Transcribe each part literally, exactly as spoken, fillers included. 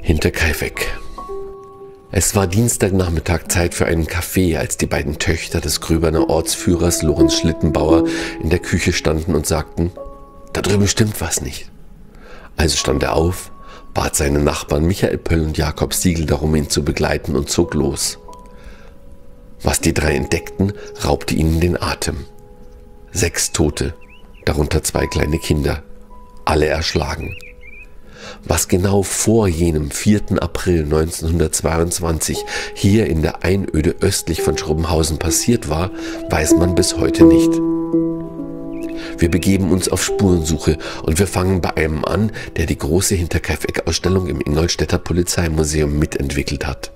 Hinterkaifeck. Es war Dienstagnachmittag Zeit für einen Kaffee, als die beiden Töchter des Gröberner Ortsführers Lorenz Schlittenbauer in der Küche standen und sagten, da drüben stimmt was nicht. Also stand er auf, bat seine Nachbarn Michael Pöll und Jakob Siegel darum, ihn zu begleiten, und zog los. Was die drei entdeckten, raubte ihnen den Atem. Sechs Tote, darunter zwei kleine Kinder, alle erschlagen. Was genau vor jenem vierten April neunzehnhundertzweiundzwanzig hier in der Einöde östlich von Schrobenhausen passiert war, weiß man bis heute nicht. Wir begeben uns auf Spurensuche und wir fangen bei einem an, der die große Hinterkaifeck-Ausstellung im Ingolstädter Polizeimuseum mitentwickelt hat.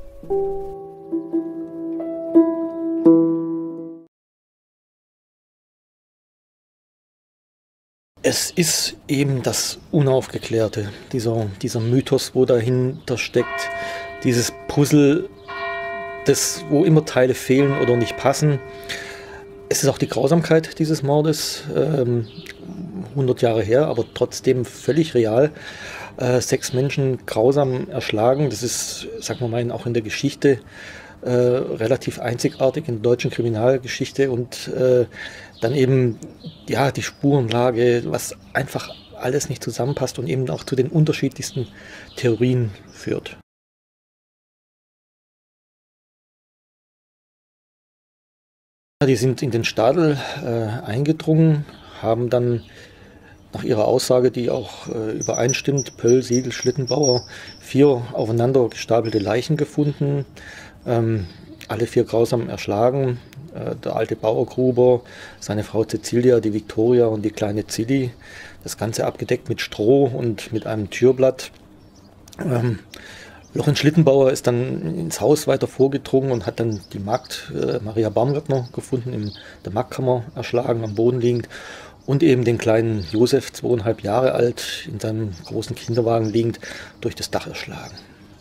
Es ist eben das Unaufgeklärte, dieser, dieser Mythos, wo dahinter steckt, dieses Puzzle, das, wo immer Teile fehlen oder nicht passen. Es ist auch die Grausamkeit dieses Mordes, ähm, hundert Jahre her, aber trotzdem völlig real. Äh, sechs Menschen grausam erschlagen, das ist, sagen wir mal, auch in der Geschichte äh, relativ einzigartig, in der deutschen Kriminalgeschichte, und äh, dann eben ja die Spurenlage, was einfach alles nicht zusammenpasst und eben auch zu den unterschiedlichsten Theorien führt. Die sind in den Stadel äh, eingedrungen, haben dann nach ihrer Aussage, die auch äh, übereinstimmt, Pöll, Siegel, Schlittenbauer, vier aufeinander gestapelte Leichen gefunden, ähm, alle vier grausam erschlagen. Äh, der alte Bauer Gruber, seine Frau Cecilia, die Viktoria und die kleine Zilli. Das Ganze abgedeckt mit Stroh und mit einem Türblatt. Ähm, Lorenz Schlittenbauer ist dann ins Haus weiter vorgedrungen und hat dann die Magd äh, Maria Baumgartner gefunden, in der Magdkammer erschlagen, am Boden liegend, und eben den kleinen Josef, zweieinhalb Jahre alt, in seinem großen Kinderwagen liegend, durch das Dach erschlagen.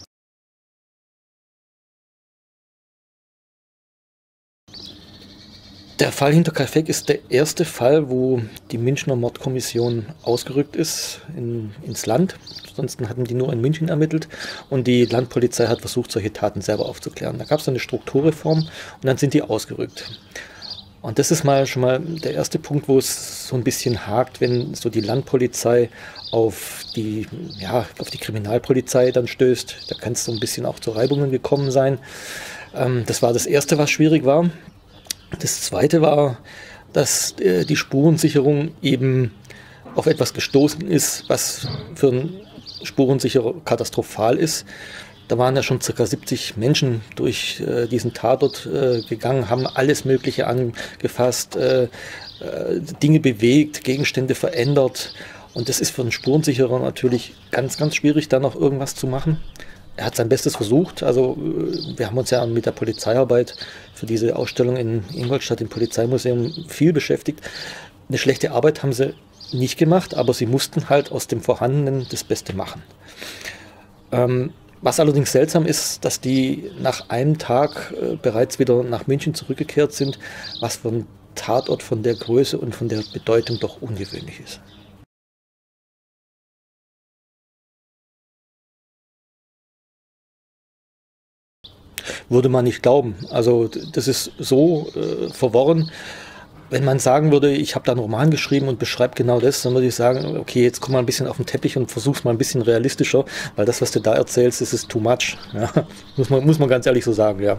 Der Fall Hinterkaifeck ist der erste Fall, wo die Münchner Mordkommission ausgerückt ist in, ins Land. Ansonsten hatten die nur in München ermittelt und die Landpolizei hat versucht, solche Taten selber aufzuklären. Da gab es eine Strukturreform und dann sind die ausgerückt. Und das ist mal schon mal der erste Punkt, wo es so ein bisschen hakt, wenn so die Landpolizei auf die, ja, auf die Kriminalpolizei dann stößt. Da kann es so ein bisschen auch zu Reibungen gekommen sein. Ähm, das war das Erste, was schwierig war. Das Zweite war, dass äh, die Spurensicherung eben auf etwas gestoßen ist, was für einen Spurensicherer katastrophal ist. Da waren ja schon ca. siebzig Menschen durch äh, diesen Tatort äh, gegangen, haben alles Mögliche angefasst, äh, äh, Dinge bewegt, Gegenstände verändert. Und das ist für einen Spurensicherer natürlich ganz, ganz schwierig, da noch irgendwas zu machen. Er hat sein Bestes versucht. Also wir haben uns ja mit der Polizeiarbeit für diese Ausstellung in Ingolstadt im Polizeimuseum viel beschäftigt. Eine schlechte Arbeit haben sie nicht gemacht, aber sie mussten halt aus dem Vorhandenen das Beste machen. Ähm, was allerdings seltsam ist, dass die nach einem Tag äh, bereits wieder nach München zurückgekehrt sind, was für ein Tatort von der Größe und von der Bedeutung doch ungewöhnlich ist. Würde man nicht glauben. Also das ist so äh, verworren. Wenn man sagen würde, ich habe da einen Roman geschrieben und beschreibe genau das, dann würde ich sagen, okay, jetzt komm mal ein bisschen auf den Teppich und versuch's mal ein bisschen realistischer, weil das, was du da erzählst, das ist too much. Ja, muss man, muss man ganz ehrlich so sagen, ja.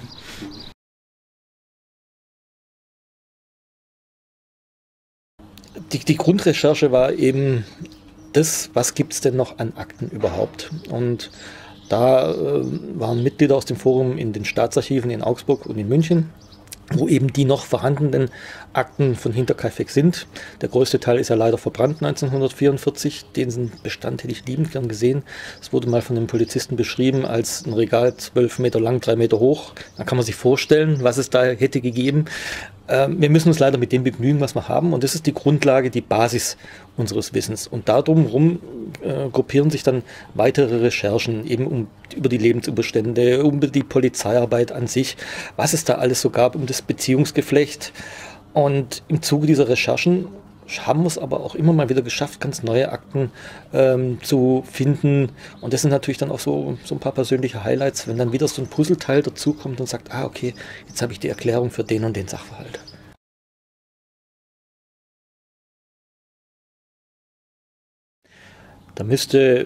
Die, die Grundrecherche war eben das, was gibt es denn noch an Akten überhaupt? Und da äh, waren Mitglieder aus dem Forum in den Staatsarchiven in Augsburg und in München, wo eben die noch vorhandenen Akten von Hinterkaifeck sind. Der größte Teil ist ja leider verbrannt neunzehnhundertvierundvierzig. Den Bestand hätte ich liebend gern gesehen. Es wurde mal von einem Polizisten beschrieben als ein Regal zwölf Meter lang, drei Meter hoch. Da kann man sich vorstellen, was es da hätte gegeben. Wir müssen uns leider mit dem begnügen, was wir haben, und das ist die Grundlage, die Basis unseres Wissens. Und darum rum äh, gruppieren sich dann weitere Recherchen eben um, über die Lebensumstände, um die Polizeiarbeit an sich, was es da alles so gab, um das Beziehungsgeflecht. Und im Zuge dieser Recherchen haben wir es aber auch immer mal wieder geschafft, ganz neue Akten ähm, zu finden. Und das sind natürlich dann auch so, so ein paar persönliche Highlights, wenn dann wieder so ein Puzzleteil dazukommt und sagt, ah okay, jetzt habe ich die Erklärung für den und den Sachverhalt. Da müsste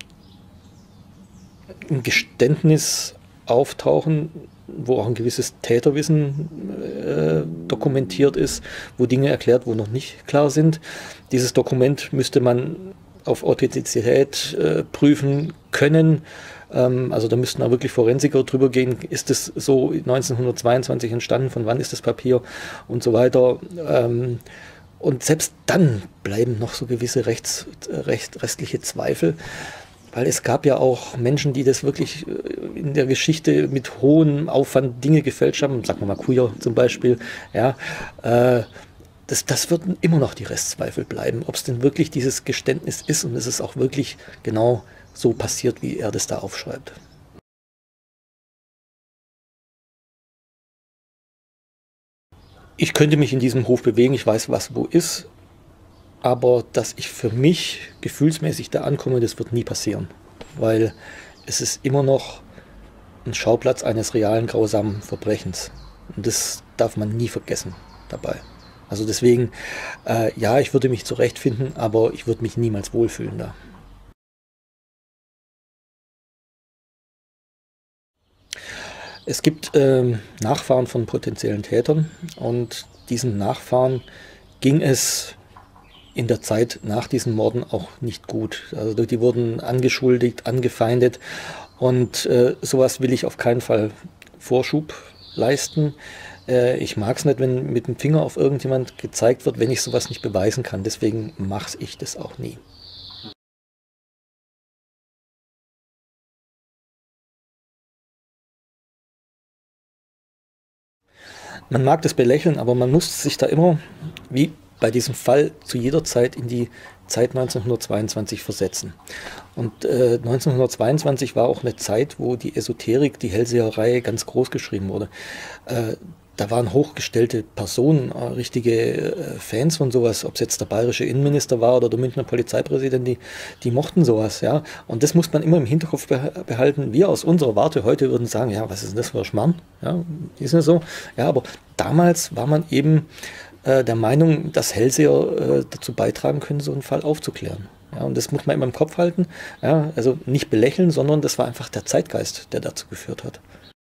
ein Geständnis auftauchen, wo auch ein gewisses Täterwissen äh, dokumentiert ist, wo Dinge erklärt, wo noch nicht klar sind. Dieses Dokument müsste man auf Authentizität äh, prüfen können. Ähm, also da müssten auch wirklich Forensiker drüber gehen. Ist es so neunzehnhundertzweiundzwanzig entstanden? Von wann ist das Papier? Und so weiter. Ähm, und selbst dann bleiben noch so gewisse rechts, recht, restliche Zweifel. Weil es gab ja auch Menschen, die das wirklich in der Geschichte mit hohem Aufwand Dinge gefälscht haben, sagen wir mal Kuja zum Beispiel, ja, äh, das, das wird immer noch die Restzweifel bleiben, ob es denn wirklich dieses Geständnis ist und es ist auch wirklich genau so passiert, wie er das da aufschreibt. Ich könnte mich in diesem Hof bewegen, ich weiß, was wo ist. Aber dass ich für mich gefühlsmäßig da ankomme, das wird nie passieren. Weil es ist immer noch ein Schauplatz eines realen, grausamen Verbrechens. Und das darf man nie vergessen dabei. Also deswegen, äh, ja, ich würde mich zurechtfinden, aber ich würde mich niemals wohlfühlen da. Es gibt ähm, Nachfahren von potenziellen Tätern und diesen Nachfahren ging es in der Zeit nach diesen Morden auch nicht gut. Also die wurden angeschuldigt, angefeindet und äh, sowas will ich auf keinen Fall Vorschub leisten. Äh, ich mag es nicht, wenn mit dem Finger auf irgendjemand gezeigt wird, wenn ich sowas nicht beweisen kann. Deswegen mache ich das auch nie. Man mag das belächeln, aber man muss sich da immer, wie bei diesem Fall, zu jeder Zeit in die Zeit neunzehnhundertzweiundzwanzig versetzen. Und äh, neunzehnhundertzweiundzwanzig war auch eine Zeit, wo die Esoterik, die Hellseherei ganz groß geschrieben wurde. Äh, da waren hochgestellte Personen, äh, richtige äh, Fans von sowas, ob es jetzt der bayerische Innenminister war oder der Münchner Polizeipräsident, die, die mochten sowas. Ja? Und das muss man immer im Hinterkopf behalten. Wir aus unserer Warte heute würden sagen, ja, was ist denn das für ein Schmarrn? Ja, ist ja so. Ja, aber damals war man eben der Meinung, dass Hellseher äh, dazu beitragen können, so einen Fall aufzuklären. Ja, und das muss man immer im Kopf halten. Ja, also nicht belächeln, sondern das war einfach der Zeitgeist, der dazu geführt hat.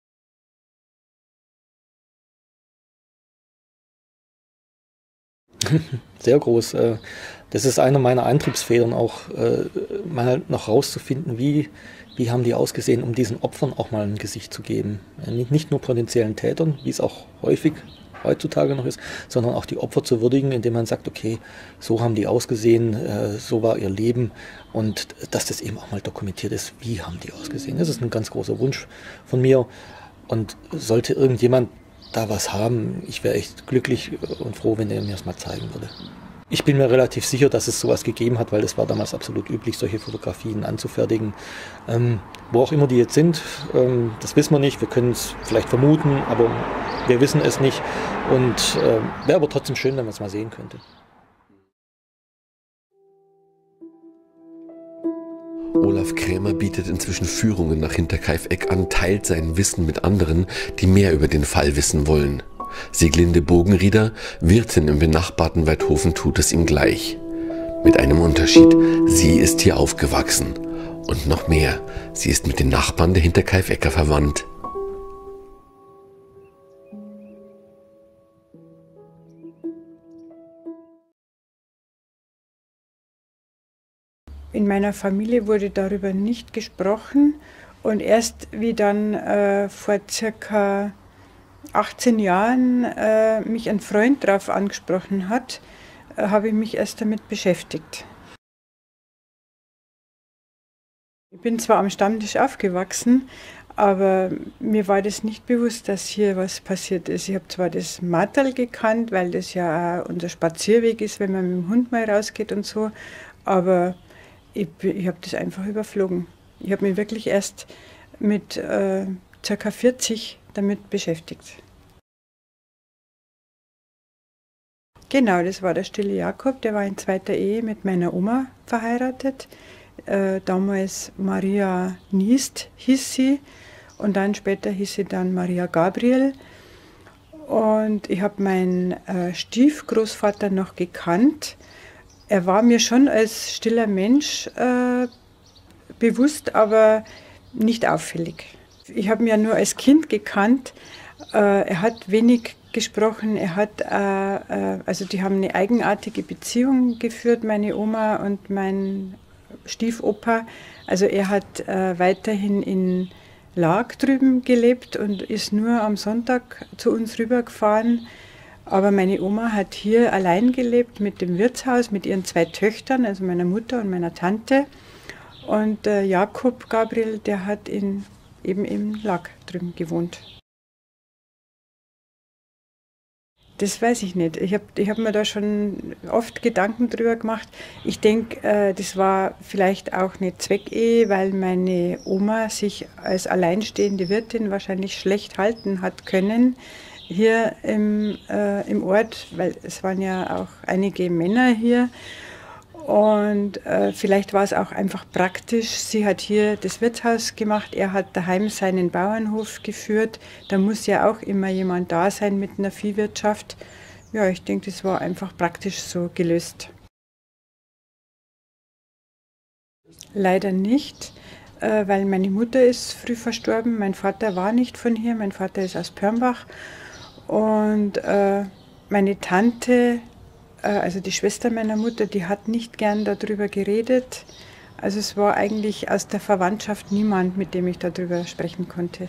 Sehr groß. Äh, das ist einer meiner Antriebsfedern, auch äh, mal noch rauszufinden, wie, wie haben die ausgesehen, um diesen Opfern auch mal ein Gesicht zu geben. Ja, nicht, nicht nur potenziellen Tätern, wie es auch häufig heutzutage noch ist, sondern auch die Opfer zu würdigen, indem man sagt, okay, so haben die ausgesehen, äh, so war ihr Leben und dass das eben auch mal dokumentiert ist, wie haben die ausgesehen. Das ist ein ganz großer Wunsch von mir und sollte irgendjemand da was haben, ich wäre echt glücklich und froh, wenn er mir das mal zeigen würde. Ich bin mir relativ sicher, dass es sowas gegeben hat, weil es war damals absolut üblich, solche Fotografien anzufertigen. Ähm, wo auch immer die jetzt sind, ähm, das wissen wir nicht. Wir können es vielleicht vermuten, aber wir wissen es nicht. Und äh, wäre aber trotzdem schön, wenn man es mal sehen könnte. Olaf Krämer bietet inzwischen Führungen nach Hinterkaifeck an, teilt sein Wissen mit anderen, die mehr über den Fall wissen wollen. Sieglinde Bogenrieder, Wirtin im benachbarten Weidhofen, tut es ihm gleich. Mit einem Unterschied, sie ist hier aufgewachsen. Und noch mehr, sie ist mit den Nachbarn der Hinterkaifecker verwandt. In meiner Familie wurde darüber nicht gesprochen und erst wie dann äh, vor circa achtzehn Jahren äh, mich ein Freund darauf angesprochen hat, äh, habe ich mich erst damit beschäftigt. Ich bin zwar am Stammtisch aufgewachsen, aber mir war das nicht bewusst, dass hier was passiert ist. Ich habe zwar das Matterl gekannt, weil das ja auch unser Spazierweg ist, wenn man mit dem Hund mal rausgeht und so, aber ich, ich habe das einfach überflogen. Ich habe mich wirklich erst mit äh, ca. vierzig damit beschäftigt. Genau, das war der stille Jakob, der war in zweiter Ehe mit meiner Oma verheiratet. Äh, damals Maria Niest hieß sie und dann später hieß sie dann Maria Gabriel. Und ich habe meinen äh, Stiefgroßvater noch gekannt. Er war mir schon als stiller Mensch äh, bewusst, aber nicht auffällig. Ich habe ihn ja nur als Kind gekannt. Äh, er hat wenig gesprochen. Er hat, äh, äh, also die haben eine eigenartige Beziehung geführt, meine Oma und mein Stiefopa. Also er hat äh, weiterhin in Lag drüben gelebt und ist nur am Sonntag zu uns rübergefahren. Aber meine Oma hat hier allein gelebt mit dem Wirtshaus, mit ihren zwei Töchtern, also meiner Mutter und meiner Tante. Und äh, Jakob Gabriel, der hat in, eben im Lag drüben gewohnt. Das weiß ich nicht. Ich habe ich hab mir da schon oft Gedanken drüber gemacht. Ich denke, äh, das war vielleicht auch eine Zweckehe, weil meine Oma sich als alleinstehende Wirtin wahrscheinlich schlecht halten hat können hier im, äh, im Ort, weil es waren ja auch einige Männer hier. Und äh, vielleicht war es auch einfach praktisch. Sie hat hier das Wirtshaus gemacht, er hat daheim seinen Bauernhof geführt. Da muss ja auch immer jemand da sein mit einer Viehwirtschaft. Ja, ich denke, das war einfach praktisch so gelöst. Leider nicht, äh, weil meine Mutter ist früh verstorben. Mein Vater war nicht von hier, mein Vater ist aus Pörnbach. Und äh, meine Tante, also die Schwester meiner Mutter, die hat nicht gern darüber geredet. Also es war eigentlich aus der Verwandtschaft niemand, mit dem ich darüber sprechen konnte.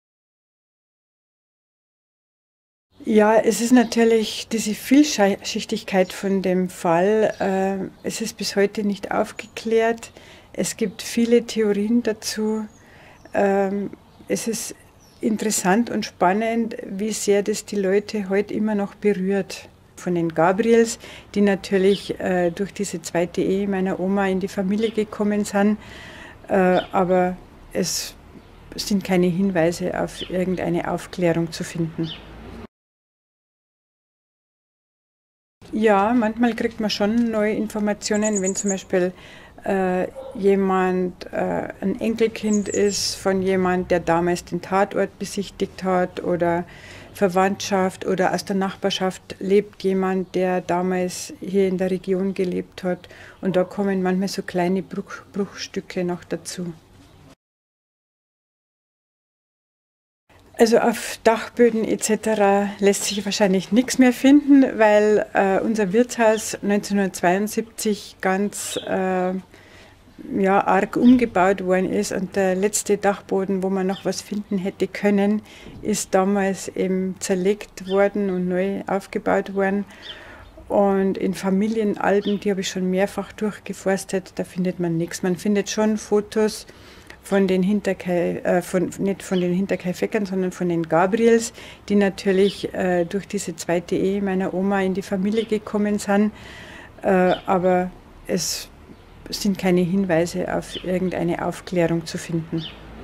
Ja, es ist natürlich diese Vielschichtigkeit von dem Fall. Es ist bis heute nicht aufgeklärt. Es gibt viele Theorien dazu. Es ist interessant und spannend, wie sehr das die Leute heute immer noch berührt. Von den Gabriels, die natürlich äh, durch diese zweite Ehe meiner Oma in die Familie gekommen sind, äh, aber es sind keine Hinweise auf irgendeine Aufklärung zu finden. Ja, manchmal kriegt man schon neue Informationen, wenn zum Beispiel äh, jemand äh, ein Enkelkind ist von jemand, der damals den Tatort besichtigt hat, oder Verwandtschaft oder aus der Nachbarschaft lebt jemand, der damals hier in der Region gelebt hat. Und da kommen manchmal so kleine Bruch, Bruchstücke noch dazu. Also auf Dachböden et cetera lässt sich wahrscheinlich nichts mehr finden, weil äh, unser Wirtshaus neunzehnhundertzweiundsiebzig ganz äh, ja, arg umgebaut worden ist, und der letzte Dachboden, wo man noch was finden hätte können, ist damals eben zerlegt worden und neu aufgebaut worden. Und in Familienalben, die habe ich schon mehrfach durchgeforstet, da findet man nichts. Man findet schon Fotos von den Hinterkaifeckern, äh, von, nicht von den Hinterkaifeckern, sondern von den Gabriels, die natürlich äh, durch diese zweite Ehe meiner Oma in die Familie gekommen sind. Äh, aber es sind keine Hinweise auf irgendeine Aufklärung zu finden.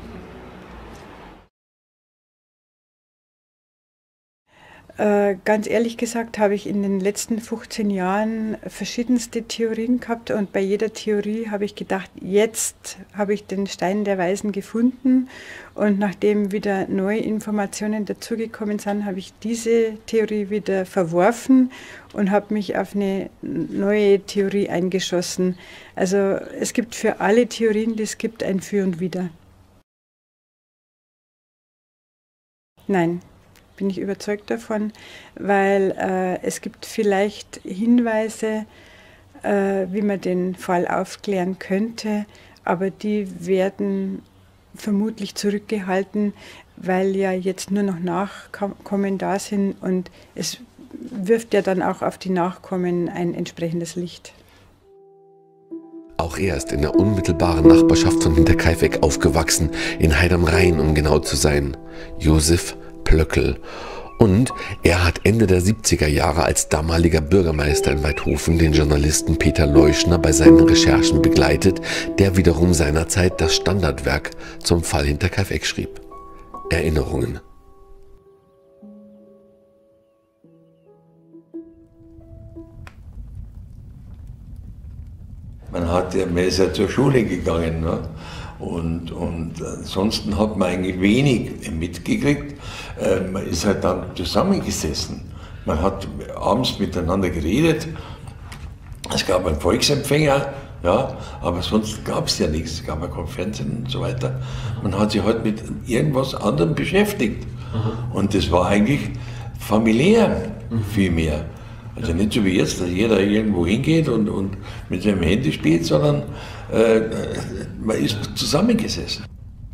Äh, ganz ehrlich gesagt habe ich in den letzten fünfzehn Jahren verschiedenste Theorien gehabt, und bei jeder Theorie habe ich gedacht, jetzt habe ich den Stein der Weisen gefunden, und nachdem wieder neue Informationen dazugekommen sind, habe ich diese Theorie wieder verworfen und habe mich auf eine neue Theorie eingeschossen. Also es gibt für alle Theorien, die es gibt, ein Für und Wider. Nein. Bin ich überzeugt davon, weil äh, es gibt vielleicht Hinweise, äh, wie man den Fall aufklären könnte, aber die werden vermutlich zurückgehalten, weil ja jetzt nur noch Nachkommen da sind, und es wirft ja dann auch auf die Nachkommen ein entsprechendes Licht. Auch er ist in der unmittelbaren Nachbarschaft von Hinterkaifeck aufgewachsen, in Heid am Rhein, um genau zu sein. Josef Plöckel. Und er hat Ende der siebziger Jahre als damaliger Bürgermeister in Waidhofen den Journalisten Peter Leuschner bei seinen Recherchen begleitet, der wiederum seinerzeit das Standardwerk zum Fall Hinterkaifeck schrieb. Erinnerungen. Man, hat ja, man ist ja zur Schule gegangen, ne? und, und ansonsten hat man eigentlich wenig mitgekriegt. Äh, man ist halt dann zusammengesessen. Man hat abends miteinander geredet. Es gab einen Volksempfänger, ja, aber sonst gab es ja nichts. Es gab ja kein Fernsehen und so weiter. Man hat sich halt mit irgendwas anderem beschäftigt. Mhm. Und das war eigentlich familiär mhm. viel mehr. Also nicht so wie jetzt, dass jeder irgendwo hingeht und, und mit seinem Handy spielt, sondern äh, man ist zusammengesessen.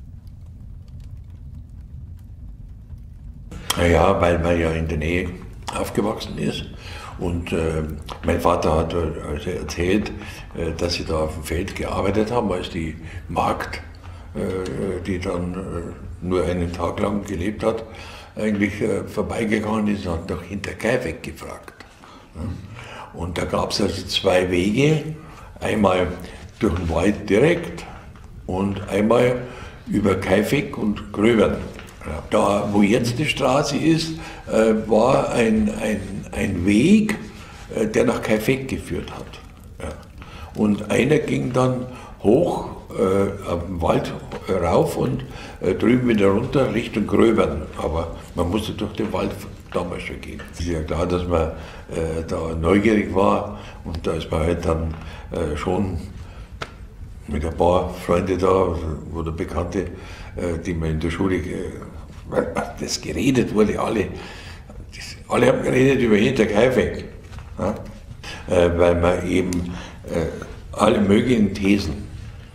Naja, weil man ja in der Nähe aufgewachsen ist. Und äh, mein Vater hat also erzählt, äh, dass sie da auf dem Feld gearbeitet haben, als die Magd, äh, die dann äh, nur einen Tag lang gelebt hat, eigentlich äh, vorbeigegangen ist und hat nach Hinterkaifeck gefragt. Ja. Und da gab es also zwei Wege, einmal durch den Wald direkt und einmal über Kaifeck und Gröbern. Ja. Da, wo jetzt die Straße ist, äh, war ein, ein, ein Weg, äh, der nach Kaifeck geführt hat. Ja. Und einer ging dann hoch äh, auf den Wald rauf und äh, drüben wieder runter Richtung Gröbern. Aber man musste durch den Wald damals schon gehen. Es ist ja klar, dass man äh, da neugierig war und da ist man halt dann äh, schon mit ein paar Freunden da oder Bekannte, äh, die man in der Schule, äh, das geredet wurde, alle, das, alle haben geredet über Hinterkaifeck, ja? äh, weil man eben äh, alle möglichen Thesen,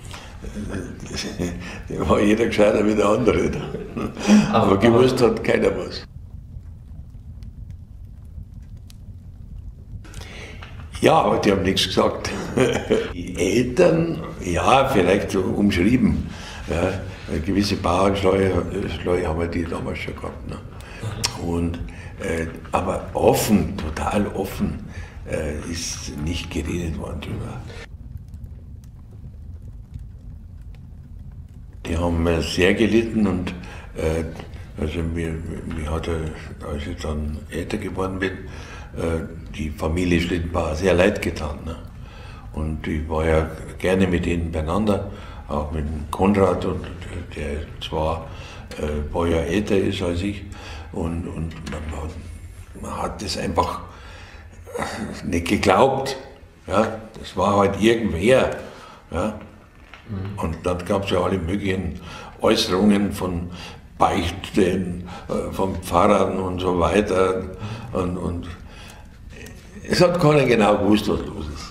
da war jeder gescheiter wie der andere. Aber gewusst hat keiner was. Ja, aber die haben nichts gesagt. Die Eltern, ja, vielleicht so umschrieben. Ja, eine gewisse Bauernschleue haben wir die damals schon gehabt. Ne? Und, äh, aber offen, total offen, äh, ist nicht geredet worden drüber. Die haben sehr gelitten und äh, also mir, mir hat, als ich dann älter geworden bin, äh, die Familie Schlittenbauer sehr leid getan. Ne? Und ich war ja gerne mit ihnen beieinander, auch mit dem Konrad, und der zwar äh, ein paar Jahre älter ist als ich, und, und man, man hat das einfach nicht geglaubt. Ja? Das war halt irgendwer. Ja? Und dann gab es ja alle möglichen Äußerungen von Beichten, äh, von Pfarrern und so weiter. Und, und es hat keiner genau gewusst, was los ist.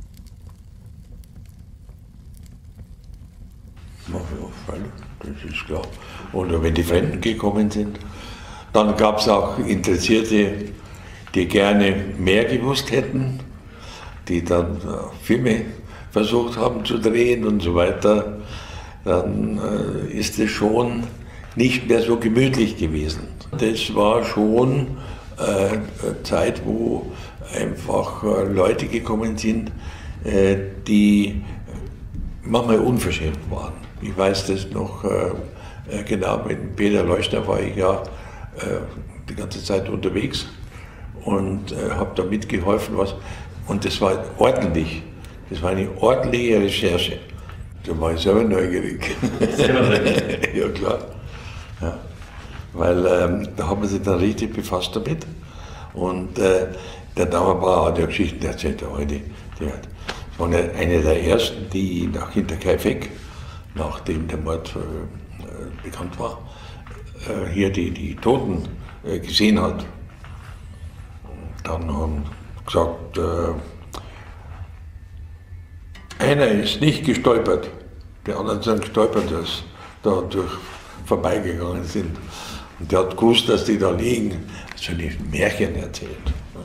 Ja, das ist klar. Oder wenn die Fremden gekommen sind. Dann gab es auch Interessierte, die gerne mehr gewusst hätten, die dann Filme versucht haben zu drehen und so weiter. Dann äh, ist es schon nicht mehr so gemütlich gewesen. Das war schon äh, eine Zeit, wo einfach äh, Leute gekommen sind, äh, die manchmal unverschämt waren. Ich weiß das noch äh, genau, mit Peter Leuschner war ich ja äh, die ganze Zeit unterwegs und äh, habe da mitgeholfen, was, und das war ordentlich. Das war eine ordentliche Recherche. Da war ich selber neugierig. Selber neugierig? Ja, klar. Ja. Weil ähm, da haben wir sich dann richtig befasst damit. Und äh, der Dauerbauer hat ja Geschichten erzählt, der heute. Der hat, das war einer der ersten, die nach Hinterkaifeck, nachdem der Mord äh, bekannt war, äh, hier die, die Toten äh, gesehen hat. Und dann haben gesagt, äh, einer ist nicht gestolpert, die anderen sind gestolpert, dass da durch vorbeigegangen sind. Und der hat gewusst, dass die da liegen, hat so ein Märchen erzählt.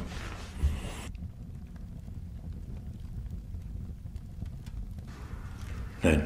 Nein.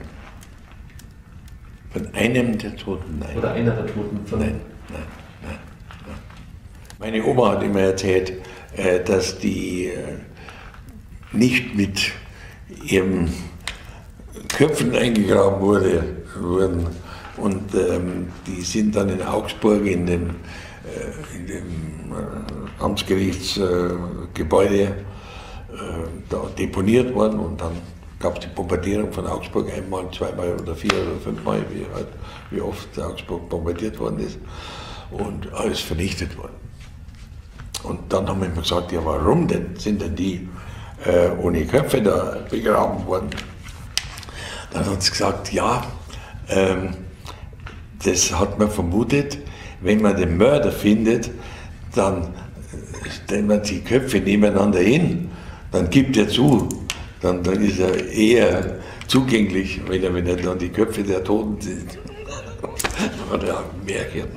Von einem der Toten, nein. Oder einer der Toten von... Nein, nein, nein, nein. Meine Oma hat immer erzählt, dass die nicht mit ihren Köpfen eingegraben wurde, wurden. Und ähm, die sind dann in Augsburg in, den, äh, in dem äh, Amtsgerichtsgebäude äh, äh, da deponiert worden und dann gab es die Bombardierung von Augsburg einmal, zweimal oder vier oder fünfmal, wie, halt, wie oft Augsburg bombardiert worden ist und alles vernichtet worden. Und dann haben wir immer gesagt, ja warum denn, sind denn die äh, ohne Köpfe da begraben worden? Dann hat sie gesagt, ja, ähm, das hat man vermutet, wenn man den Mörder findet, dann stellen wir die Köpfe nebeneinander hin, dann gibt er zu, dann, dann ist er eher zugänglich, wenn er, wenn er dann die Köpfe der Toten sieht. Oder ein Märchen.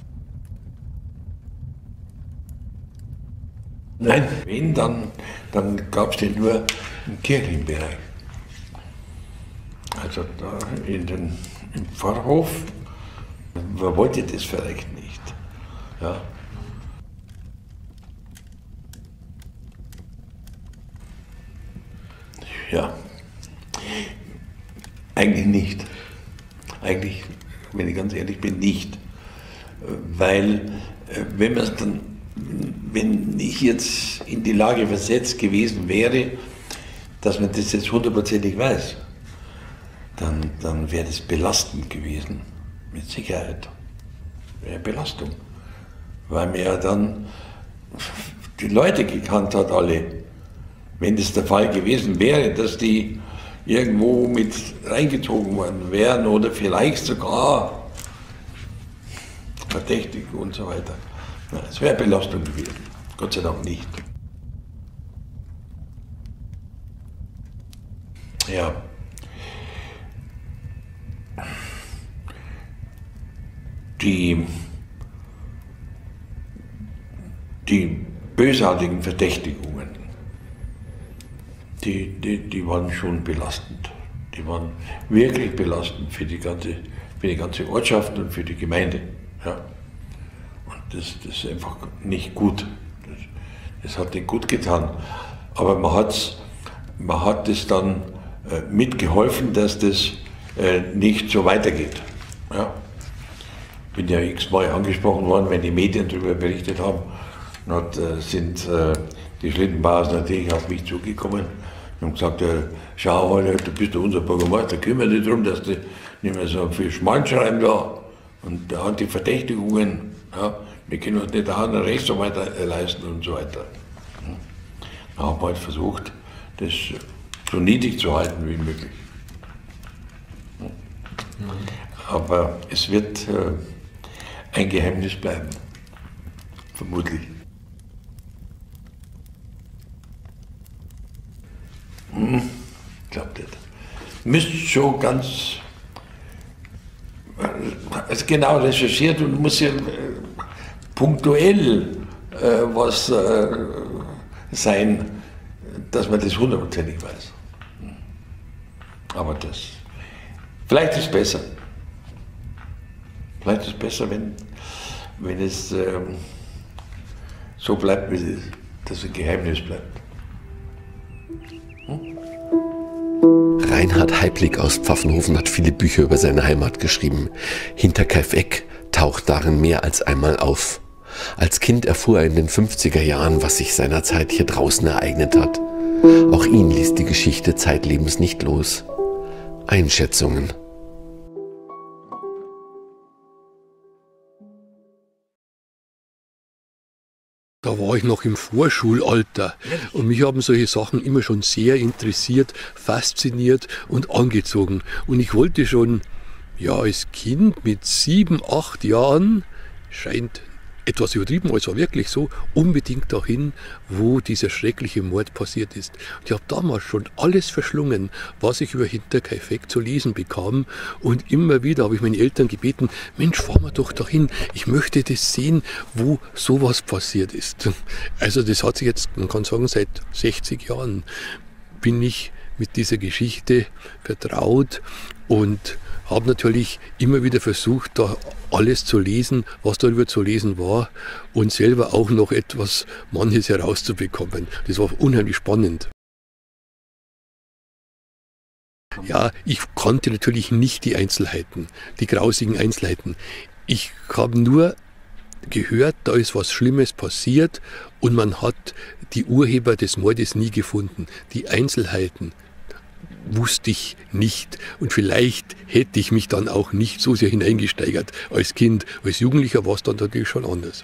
Nein, wenn, dann, dann gab es den nur im kirchlichen Bereich. Also da in den, im Pfarrhof, man wollte das vielleicht nicht. Ja. Ja, eigentlich nicht. Eigentlich, wenn ich ganz ehrlich bin, nicht. Weil, wenn man es dann, wenn ich jetzt in die Lage versetzt gewesen wäre, dass man das jetzt hundertprozentig weiß, dann, dann wäre das belastend gewesen. Mit Sicherheit. Wäre Belastung. Weil man ja dann die Leute gekannt hat, alle. Wenn das der Fall gewesen wäre, dass die irgendwo mit reingezogen worden wären oder vielleicht sogar verdächtig und so weiter. Es wäre Belastung gewesen. Gott sei Dank nicht. Ja. Die, die bösartigen Verdächtigungen, Die, die, die waren schon belastend. Die waren wirklich belastend für die ganze, für die ganze Ortschaft und für die Gemeinde. Ja. Und das, das ist einfach nicht gut. Das, das hat nicht gut getan. Aber man, hat's, man hat es dann äh, mitgeholfen, dass das äh, nicht so weitergeht. Ja. Ich bin ja x-mal angesprochen worden, wenn die Medien darüber berichtet haben. Und äh, sind äh, die Schlittenbauers natürlich auf mich zugekommen und haben gesagt, ja, schau mal, du bist ja unser Bürgermeister, kümmere dich darum, dass du nicht mehr so viel Schmarrn schreiben da. Und da hat die Verdächtigungen, ja, wir können uns nicht auch ein Recht so weiter leisten und so weiter. Da haben wir halt versucht, das so niedrig zu halten wie möglich. Aber es wird äh, ein Geheimnis bleiben, vermutlich. Hm, ich glaube nicht. Müsst schon ganz also genau recherchiert und muss ja äh, punktuell äh, was äh, sein, dass man das hundertprozentig weiß. Aber das, vielleicht ist es besser. Vielleicht ist es besser, wenn, wenn es ähm, so bleibt, wie es ist, dass es ein Geheimnis bleibt. Reinhard Heiblig aus Pfaffenhofen hat viele Bücher über seine Heimat geschrieben. Hinterkaifeck taucht darin mehr als einmal auf. Als Kind erfuhr er in den fünfziger Jahren, was sich seinerzeit hier draußen ereignet hat. Auch ihn ließ die Geschichte zeitlebens nicht los. Einschätzungen. Da war ich noch im Vorschulalter und mich haben solche Sachen immer schon sehr interessiert, fasziniert und angezogen. Und ich wollte schon, ja, als Kind mit sieben, acht Jahren, scheint etwas übertrieben, aber es war wirklich so, unbedingt dahin, wo dieser schreckliche Mord passiert ist. Und ich habe damals schon alles verschlungen, was ich über Hinterkaifeck zu lesen bekam. Und immer wieder habe ich meine Eltern gebeten, Mensch, fahren wir doch dahin. Ich möchte das sehen, wo sowas passiert ist. Also das hat sich jetzt, man kann sagen, seit sechzig Jahren bin ich mit dieser Geschichte vertraut und habe natürlich immer wieder versucht, da alles zu lesen, was darüber zu lesen war und selber auch noch etwas, manches herauszubekommen. Das war unheimlich spannend. Ja, ich kannte natürlich nicht die Einzelheiten, die grausigen Einzelheiten. Ich habe nur gehört, da ist was Schlimmes passiert und man hat die Urheber des Mordes nie gefunden. Die Einzelheiten, wusste ich nicht. Und vielleicht hätte ich mich dann auch nicht so sehr hineingesteigert als Kind. Als Jugendlicher war es dann natürlich schon anders.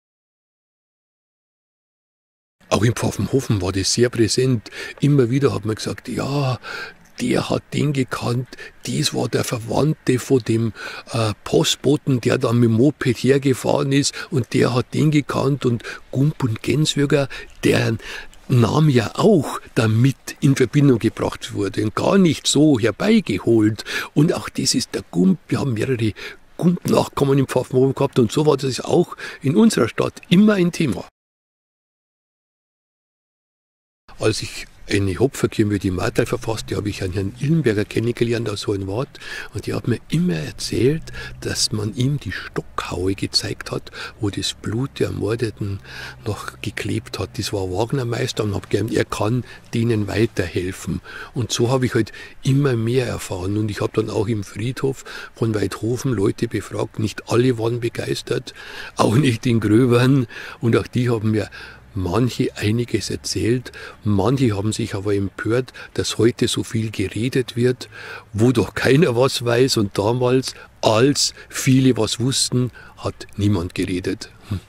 Auch in Pfaffenhofen war das sehr präsent. Immer wieder hat man gesagt, ja, der hat den gekannt, das war der Verwandte von dem äh, Postboten, der da mit dem Moped hergefahren ist, und der hat den gekannt, und Gump und Genswürger, deren Name ja auch damit in Verbindung gebracht wurde und gar nicht so herbeigeholt. Und auch das ist der Gump, wir haben mehrere Gump-Nachkommen im Pfaffenhofen gehabt, und so war das auch in unserer Stadt immer ein Thema. Als ich eine Hauptverkehr die Martha verfasste, habe ich einen Herrn Illenberger kennengelernt aus Hohenwart, und der hat mir immer erzählt, dass man ihm die Stockhaue gezeigt hat, wo das Blut der Ermordeten noch geklebt hat. Das war Wagnermeister, und habe gelernt, er kann denen weiterhelfen. Und so habe ich halt immer mehr erfahren, und ich habe dann auch im Friedhof von Weidhofen Leute befragt. Nicht alle waren begeistert, auch nicht in Gröbern, und auch die haben mir manche einiges erzählt, manche haben sich aber empört, dass heute so viel geredet wird, wo doch keiner was weiß, und damals, als viele was wussten, hat niemand geredet. Hm.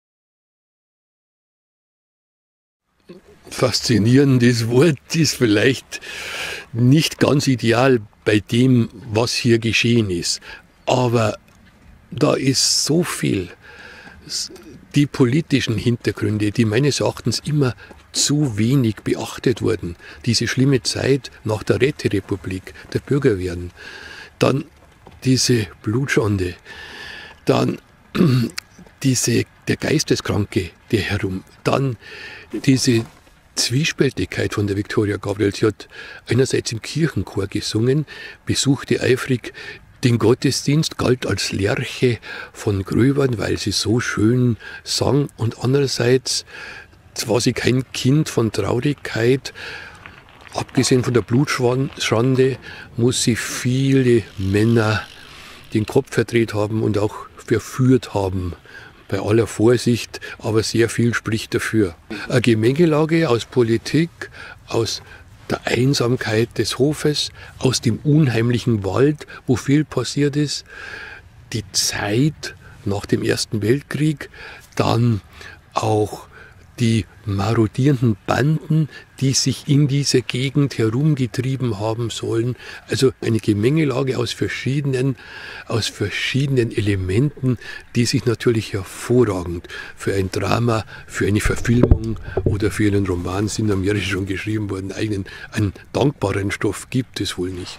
Faszinierendes Wort ist vielleicht nicht ganz ideal bei dem, was hier geschehen ist, aber da ist so viel. Die politischen Hintergründe, die meines Erachtens immer zu wenig beachtet wurden. Diese schlimme Zeit nach der Räterepublik, der Bürgerwehren, dann diese Blutschande, dann diese, der Geisteskranke, der herum, dann diese Zwiespältigkeit von der Viktoria Gabriel. Sie hat einerseits im Kirchenchor gesungen, besuchte eifrig den Gottesdienst, galt als Lerche von Gröbern, weil sie so schön sang, und andererseits war sie kein Kind von Traurigkeit. Abgesehen von der Blutschande muss sie viele Männer den Kopf verdreht haben und auch verführt haben. Bei aller Vorsicht, aber sehr viel spricht dafür. Eine Gemengelage aus Politik, aus der Einsamkeit des Hofes, aus dem unheimlichen Wald, wo viel passiert ist, die Zeit nach dem Ersten Weltkrieg, dann auch die marodierenden Banden, die sich in dieser Gegend herumgetrieben haben sollen. Also eine Gemengelage aus verschiedenen, aus verschiedenen Elementen, die sich natürlich hervorragend für ein Drama, für eine Verfilmung oder für einen Roman, sind am Amerika schon geschrieben worden, einen, einen dankbaren Stoff gibt es wohl nicht.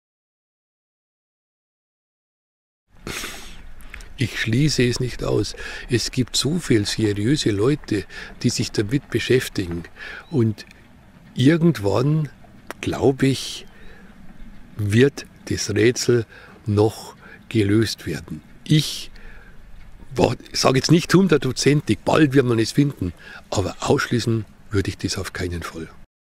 Ich schließe es nicht aus. Es gibt so viele seriöse Leute, die sich damit beschäftigen. Und irgendwann, glaube ich, wird das Rätsel noch gelöst werden. Ich sage jetzt nicht hundertprozentig, bald wird man es finden, aber ausschließen würde ich das auf keinen Fall.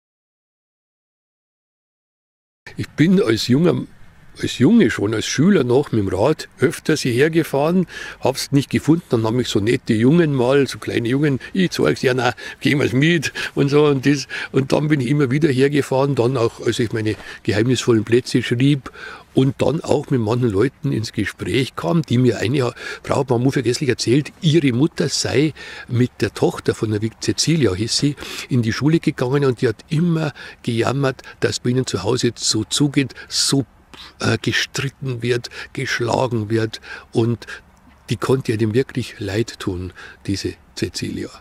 Ich bin als junger als Junge schon, als Schüler noch mit dem Rad öfters hierher gefahren, hab's nicht gefunden, dann haben mich so nette Jungen mal, so kleine Jungen, ich zeig's ja, na, gehen wir's mit und so und das. Und dann bin ich immer wieder hergefahren, dann auch, als ich meine geheimnisvollen Plätze schrieb und dann auch mit manchen Leuten ins Gespräch kam, die mir eine Frau hat mir unvergesslich erzählt, ihre Mutter sei mit der Tochter von der Cecilia, hieß sie, in die Schule gegangen, und die hat immer gejammert, dass bei ihnen zu Hause so zugeht, so gestritten wird, geschlagen wird, und die konnte ja dem wirklich leid tun, diese Cecilia.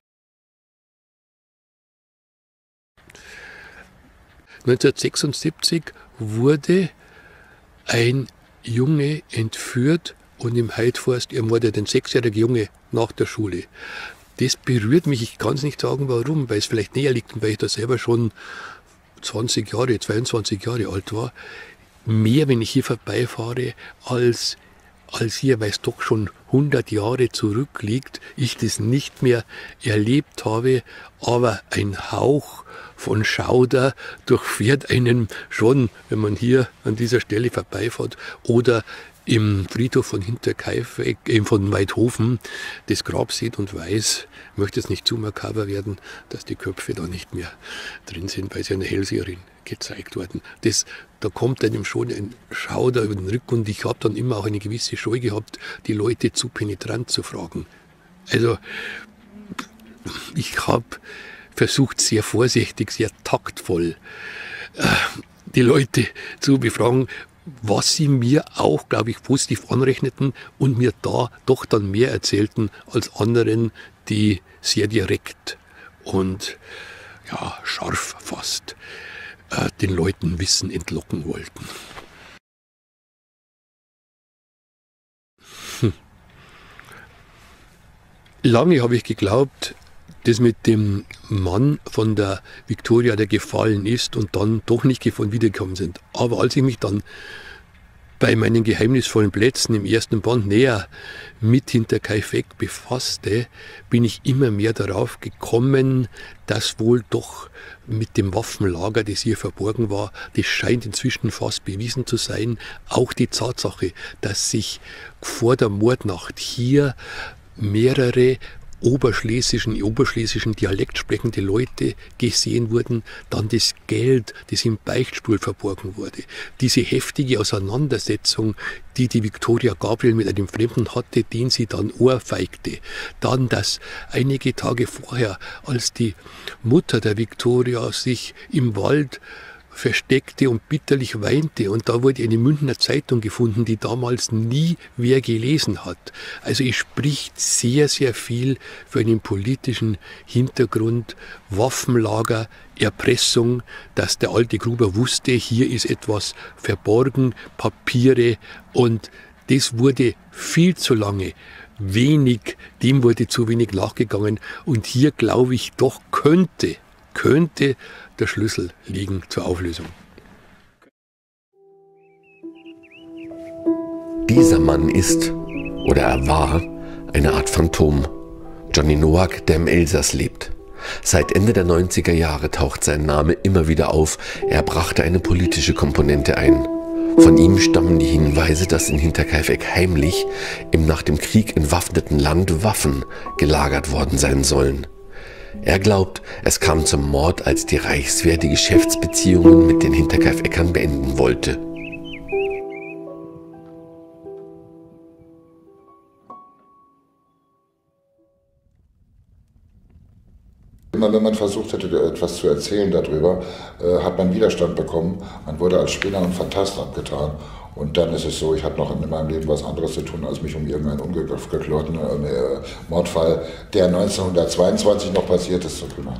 neunzehnhundertsechsundsiebzig wurde ein Junge entführt und im Heidforst ermordet, ein sechsjähriger Junge nach der Schule. Das berührt mich, ich kann es nicht sagen warum, weil es vielleicht näher liegt und weil ich da selber schon zwanzig Jahre, zweiundzwanzig Jahre alt war. Mehr, wenn ich hier vorbeifahre, als, als hier, weil es doch schon hundert Jahre zurückliegt, ich das nicht mehr erlebt habe, aber ein Hauch von Schauder durchfährt einen schon, wenn man hier an dieser Stelle vorbeifährt, oder im Friedhof von Hinterkaifeck, äh, von Weidhofen, das Grab sieht und weiß, möchte es nicht zu makaber werden, dass die Köpfe da nicht mehr drin sind, weil sie einer Hellseherin gezeigt wurden. Das, da kommt einem schon ein Schauder über den Rücken und ich habe dann immer auch eine gewisse Scheu gehabt, die Leute zu penetrant zu fragen. Also ich habe versucht, sehr vorsichtig, sehr taktvoll äh, die Leute zu befragen, was sie mir auch, glaube ich, positiv anrechneten und mir da doch dann mehr erzählten als anderen, die sehr direkt und ja, scharf fast äh, den Leuten Wissen entlocken wollten. Hm. Lange habe ich geglaubt, das mit dem Mann von der Victoria, der gefallen ist und dann doch nicht gefunden wiedergekommen sind. Aber als ich mich dann bei meinen geheimnisvollen Plätzen im ersten Band näher mit Hinterkaifeck befasste, bin ich immer mehr darauf gekommen, dass wohl doch mit dem Waffenlager, das hier verborgen war, das scheint inzwischen fast bewiesen zu sein, auch die Tatsache, dass sich vor der Mordnacht hier mehrere oberschlesischen, oberschlesischen Dialekt sprechende Leute gesehen wurden, dann das Geld, das im Beichtstuhl verborgen wurde, diese heftige Auseinandersetzung, die die Victoria Gabriel mit einem Fremden hatte, den sie dann ohrfeigte, dann das einige Tage vorher, als die Mutter der Victoria sich im Wald versteckte und bitterlich weinte und da wurde eine Münchner Zeitung gefunden, die damals nie wer gelesen hat. Also es spricht sehr, sehr viel für einen politischen Hintergrund, Waffenlager, Erpressung, dass der alte Gruber wusste, hier ist etwas verborgen, Papiere und das wurde viel zu lange wenig, dem wurde zu wenig nachgegangen und hier glaube ich doch könnte, könnte der Schlüssel liegen zur Auflösung. Dieser Mann ist, oder er war, eine Art Phantom. Johnny Nowak, der im Elsass lebt. Seit Ende der neunziger Jahre taucht sein Name immer wieder auf. Er brachte eine politische Komponente ein. Von ihm stammen die Hinweise, dass in Hinterkaifeck heimlich im nach dem Krieg entwaffneten Land Waffen gelagert worden sein sollen. Er glaubt, es kam zum Mord, als die Reichswehr die Geschäftsbeziehungen mit den Hinterkaifeckern beenden wollte. Immer wenn man versucht hätte, etwas zu erzählen darüber, äh, hat man Widerstand bekommen. Man wurde als Spinner und Phantast abgetan. Und dann ist es so, ich hatte noch in meinem Leben was anderes zu tun, als mich um irgendeinen ungeklärten äh, Mordfall, der neunzehnhundertzweiundzwanzig noch passiert ist, zu kümmern.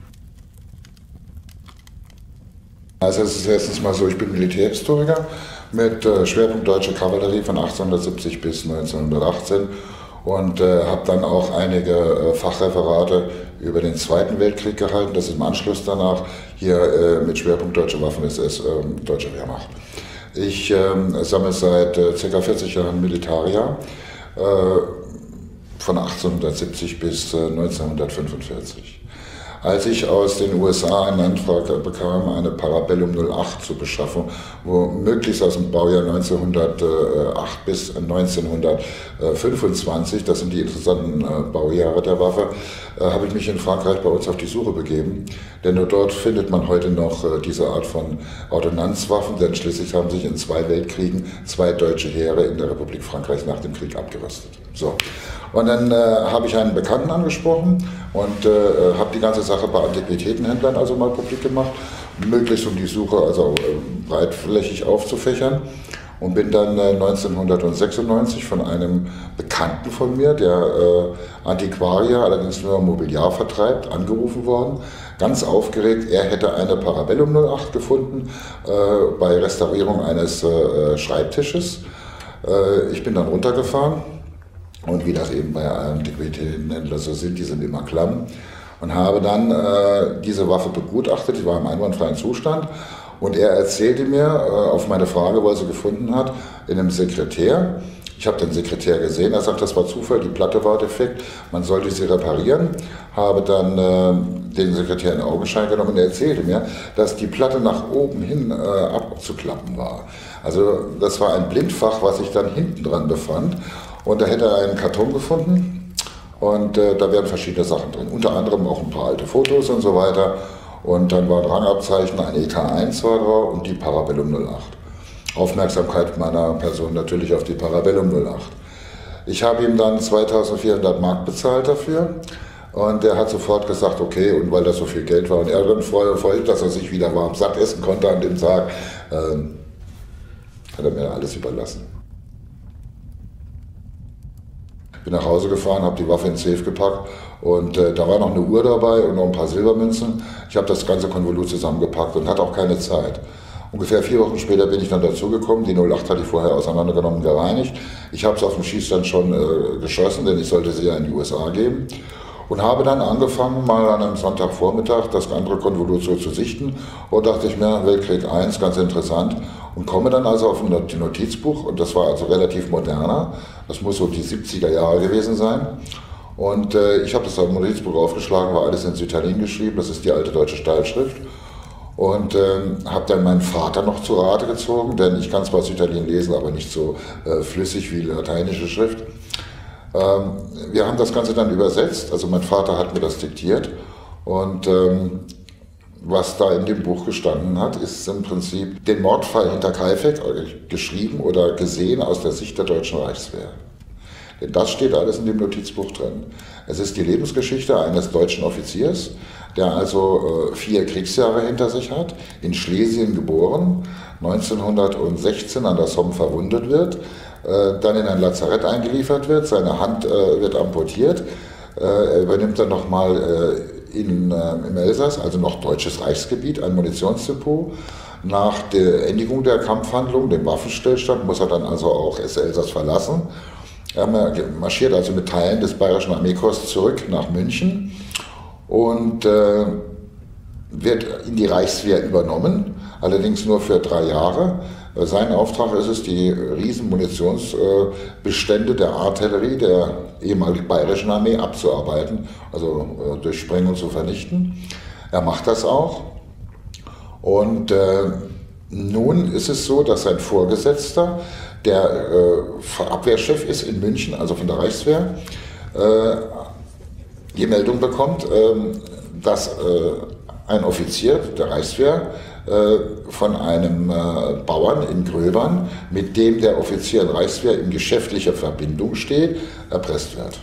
Also es ist erstens mal so, ich bin Militärhistoriker mit äh, Schwerpunkt Deutsche Kavallerie von achtzehnhundertsiebzig bis neunzehnhundertachtzehn und äh, habe dann auch einige äh, Fachreferate über den Zweiten Weltkrieg gehalten. Das ist im Anschluss danach hier äh, mit Schwerpunkt Deutsche Waffen-S S, äh, Deutsche Wehrmacht. Ich ähm, sammle seit äh, ca. vierzig Jahren Militaria, äh, von achtzehnhundertsiebzig bis äh, neunzehnhundertfünfundvierzig. Als ich aus den U S A einen Antrag bekam, eine Parabellum null acht zu beschaffen, wo möglichst aus dem Baujahr neunzehnhundertacht bis neunzehnhundertfünfundzwanzig, das sind die interessanten Baujahre der Waffe, habe ich mich in Frankreich bei uns auf die Suche begeben. Denn nur dort findet man heute noch diese Art von Ordonnanzwaffen, denn schließlich haben sich in zwei Weltkriegen zwei deutsche Heere in der Republik Frankreich nach dem Krieg abgerüstet. So. Und dann äh, habe ich einen Bekannten angesprochen und äh, habe die ganze Sache bei Antiquitätenhändlern also mal publik gemacht, möglichst um die Suche also äh, breitflächig aufzufächern. Und bin dann äh, neunzehnhundertsechsundneunzig von einem Bekannten von mir, der äh, Antiquarier, allerdings nur Mobiliar vertreibt, angerufen worden. Ganz aufgeregt, er hätte eine Parabellum null acht gefunden äh, bei Restaurierung eines äh, Schreibtisches. Äh, ich bin dann runtergefahren. Und wie das eben bei Antiquitätenhändlern so sind, die sind immer klamm. Und habe dann äh, diese Waffe begutachtet, die war im einwandfreien Zustand. Und er erzählte mir äh, auf meine Frage, wo er sie gefunden hat, in einem Sekretär. Ich habe den Sekretär gesehen, er sagt, das war Zufall, die Platte war defekt, man sollte sie reparieren. Habe dann äh, den Sekretär in Augenschein genommen und er erzählte mir, dass die Platte nach oben hin äh, abzuklappen war. Also das war ein Blindfach, was sich dann hinten dran befand. Und da hätte er einen Karton gefunden und äh, da wären verschiedene Sachen drin. Unter anderem auch ein paar alte Fotos und so weiter. Und dann war ein Rangabzeichen, ein E K eins war drauf und die Parabellum null acht. Aufmerksamkeit meiner Person natürlich auf die Parabellum null acht. Ich habe ihm dann zweitausendvierhundert Mark bezahlt dafür und er hat sofort gesagt, okay, und weil das so viel Geld war und er dann freut, dass er sich wieder warm satt essen konnte an dem Tag, ähm, hat er mir alles überlassen. Bin nach Hause gefahren, habe die Waffe in den Safe gepackt und äh, da war noch eine Uhr dabei und noch ein paar Silbermünzen. Ich habe das ganze Konvolut zusammengepackt und hatte auch keine Zeit. Ungefähr vier Wochen später bin ich dann dazugekommen. Die null acht hatte ich vorher auseinandergenommen, gereinigt. Ich habe es auf dem Schießstand schon äh, geschossen, denn ich sollte sie ja in die U S A geben. Und habe dann angefangen, mal an einem Sonntagvormittag das andere Konvolut so zu sichten. Und dachte ich mir, Weltkrieg eins, ganz interessant. Und komme dann also auf ein Notizbuch, und das war also relativ moderner. Das muss so die siebziger Jahre gewesen sein. Und äh, ich habe das auf dem Notizbuch aufgeschlagen, war alles in Sütterlin geschrieben, das ist die alte deutsche Steilschrift. Und ähm, habe dann meinen Vater noch zu Rate gezogen, denn ich kann zwar Sütterlin lesen, aber nicht so äh, flüssig wie lateinische Schrift. Ähm, wir haben das Ganze dann übersetzt, also mein Vater hat mir das diktiert und ähm, was da in dem Buch gestanden hat, ist im Prinzip den Mordfall Hinterkaifeck geschrieben oder gesehen aus der Sicht der Deutschen Reichswehr. Denn das steht alles in dem Notizbuch drin. Es ist die Lebensgeschichte eines deutschen Offiziers, der also äh, vier Kriegsjahre hinter sich hat, in Schlesien geboren, neunzehnhundertsechzehn an der Somme verwundet wird, äh, dann in ein Lazarett eingeliefert wird, seine Hand äh, wird amputiert, äh, er übernimmt dann nochmal äh, in, äh, im Elsass, also noch deutsches Reichsgebiet, ein Munitionsdepot. Nach der Endigung der Kampfhandlung, dem Waffenstillstand, muss er dann also auch das Elsass verlassen. Er marschiert also mit Teilen des Bayerischen Armeekorps zurück nach München und äh, wird in die Reichswehr übernommen, allerdings nur für drei Jahre. Sein Auftrag ist es, die riesen Munitionsbestände der Artillerie der ehemaligen Bayerischen Armee abzuarbeiten, also äh, durch Sprengung zu vernichten. Er macht das auch. Und äh, nun ist es so, dass sein Vorgesetzter, der äh, Abwehrchef ist in München, also von der Reichswehr, äh, die Meldung bekommt, äh, dass äh, ein Offizier der Reichswehr äh, von einem äh, Bauern in Gröbern, mit dem der Offizier der Reichswehr in geschäftlicher Verbindung steht, erpresst wird.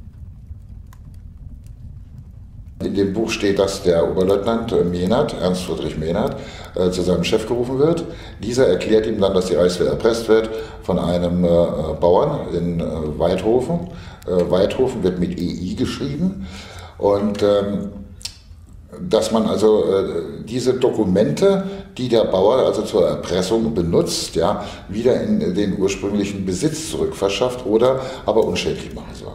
In dem Buch steht, dass der Oberleutnant Mehnert, Ernst Friedrich Mehnert, äh, zu seinem Chef gerufen wird. Dieser erklärt ihm dann, dass die Reichswehr erpresst wird von einem äh, Bauern in äh, Weidhofen. Äh, Weidhofen wird mit E I geschrieben. Und ähm, dass man also äh, diese Dokumente, die der Bauer also zur Erpressung benutzt, ja, wieder in den ursprünglichen Besitz zurückverschafft oder aber unschädlich machen soll.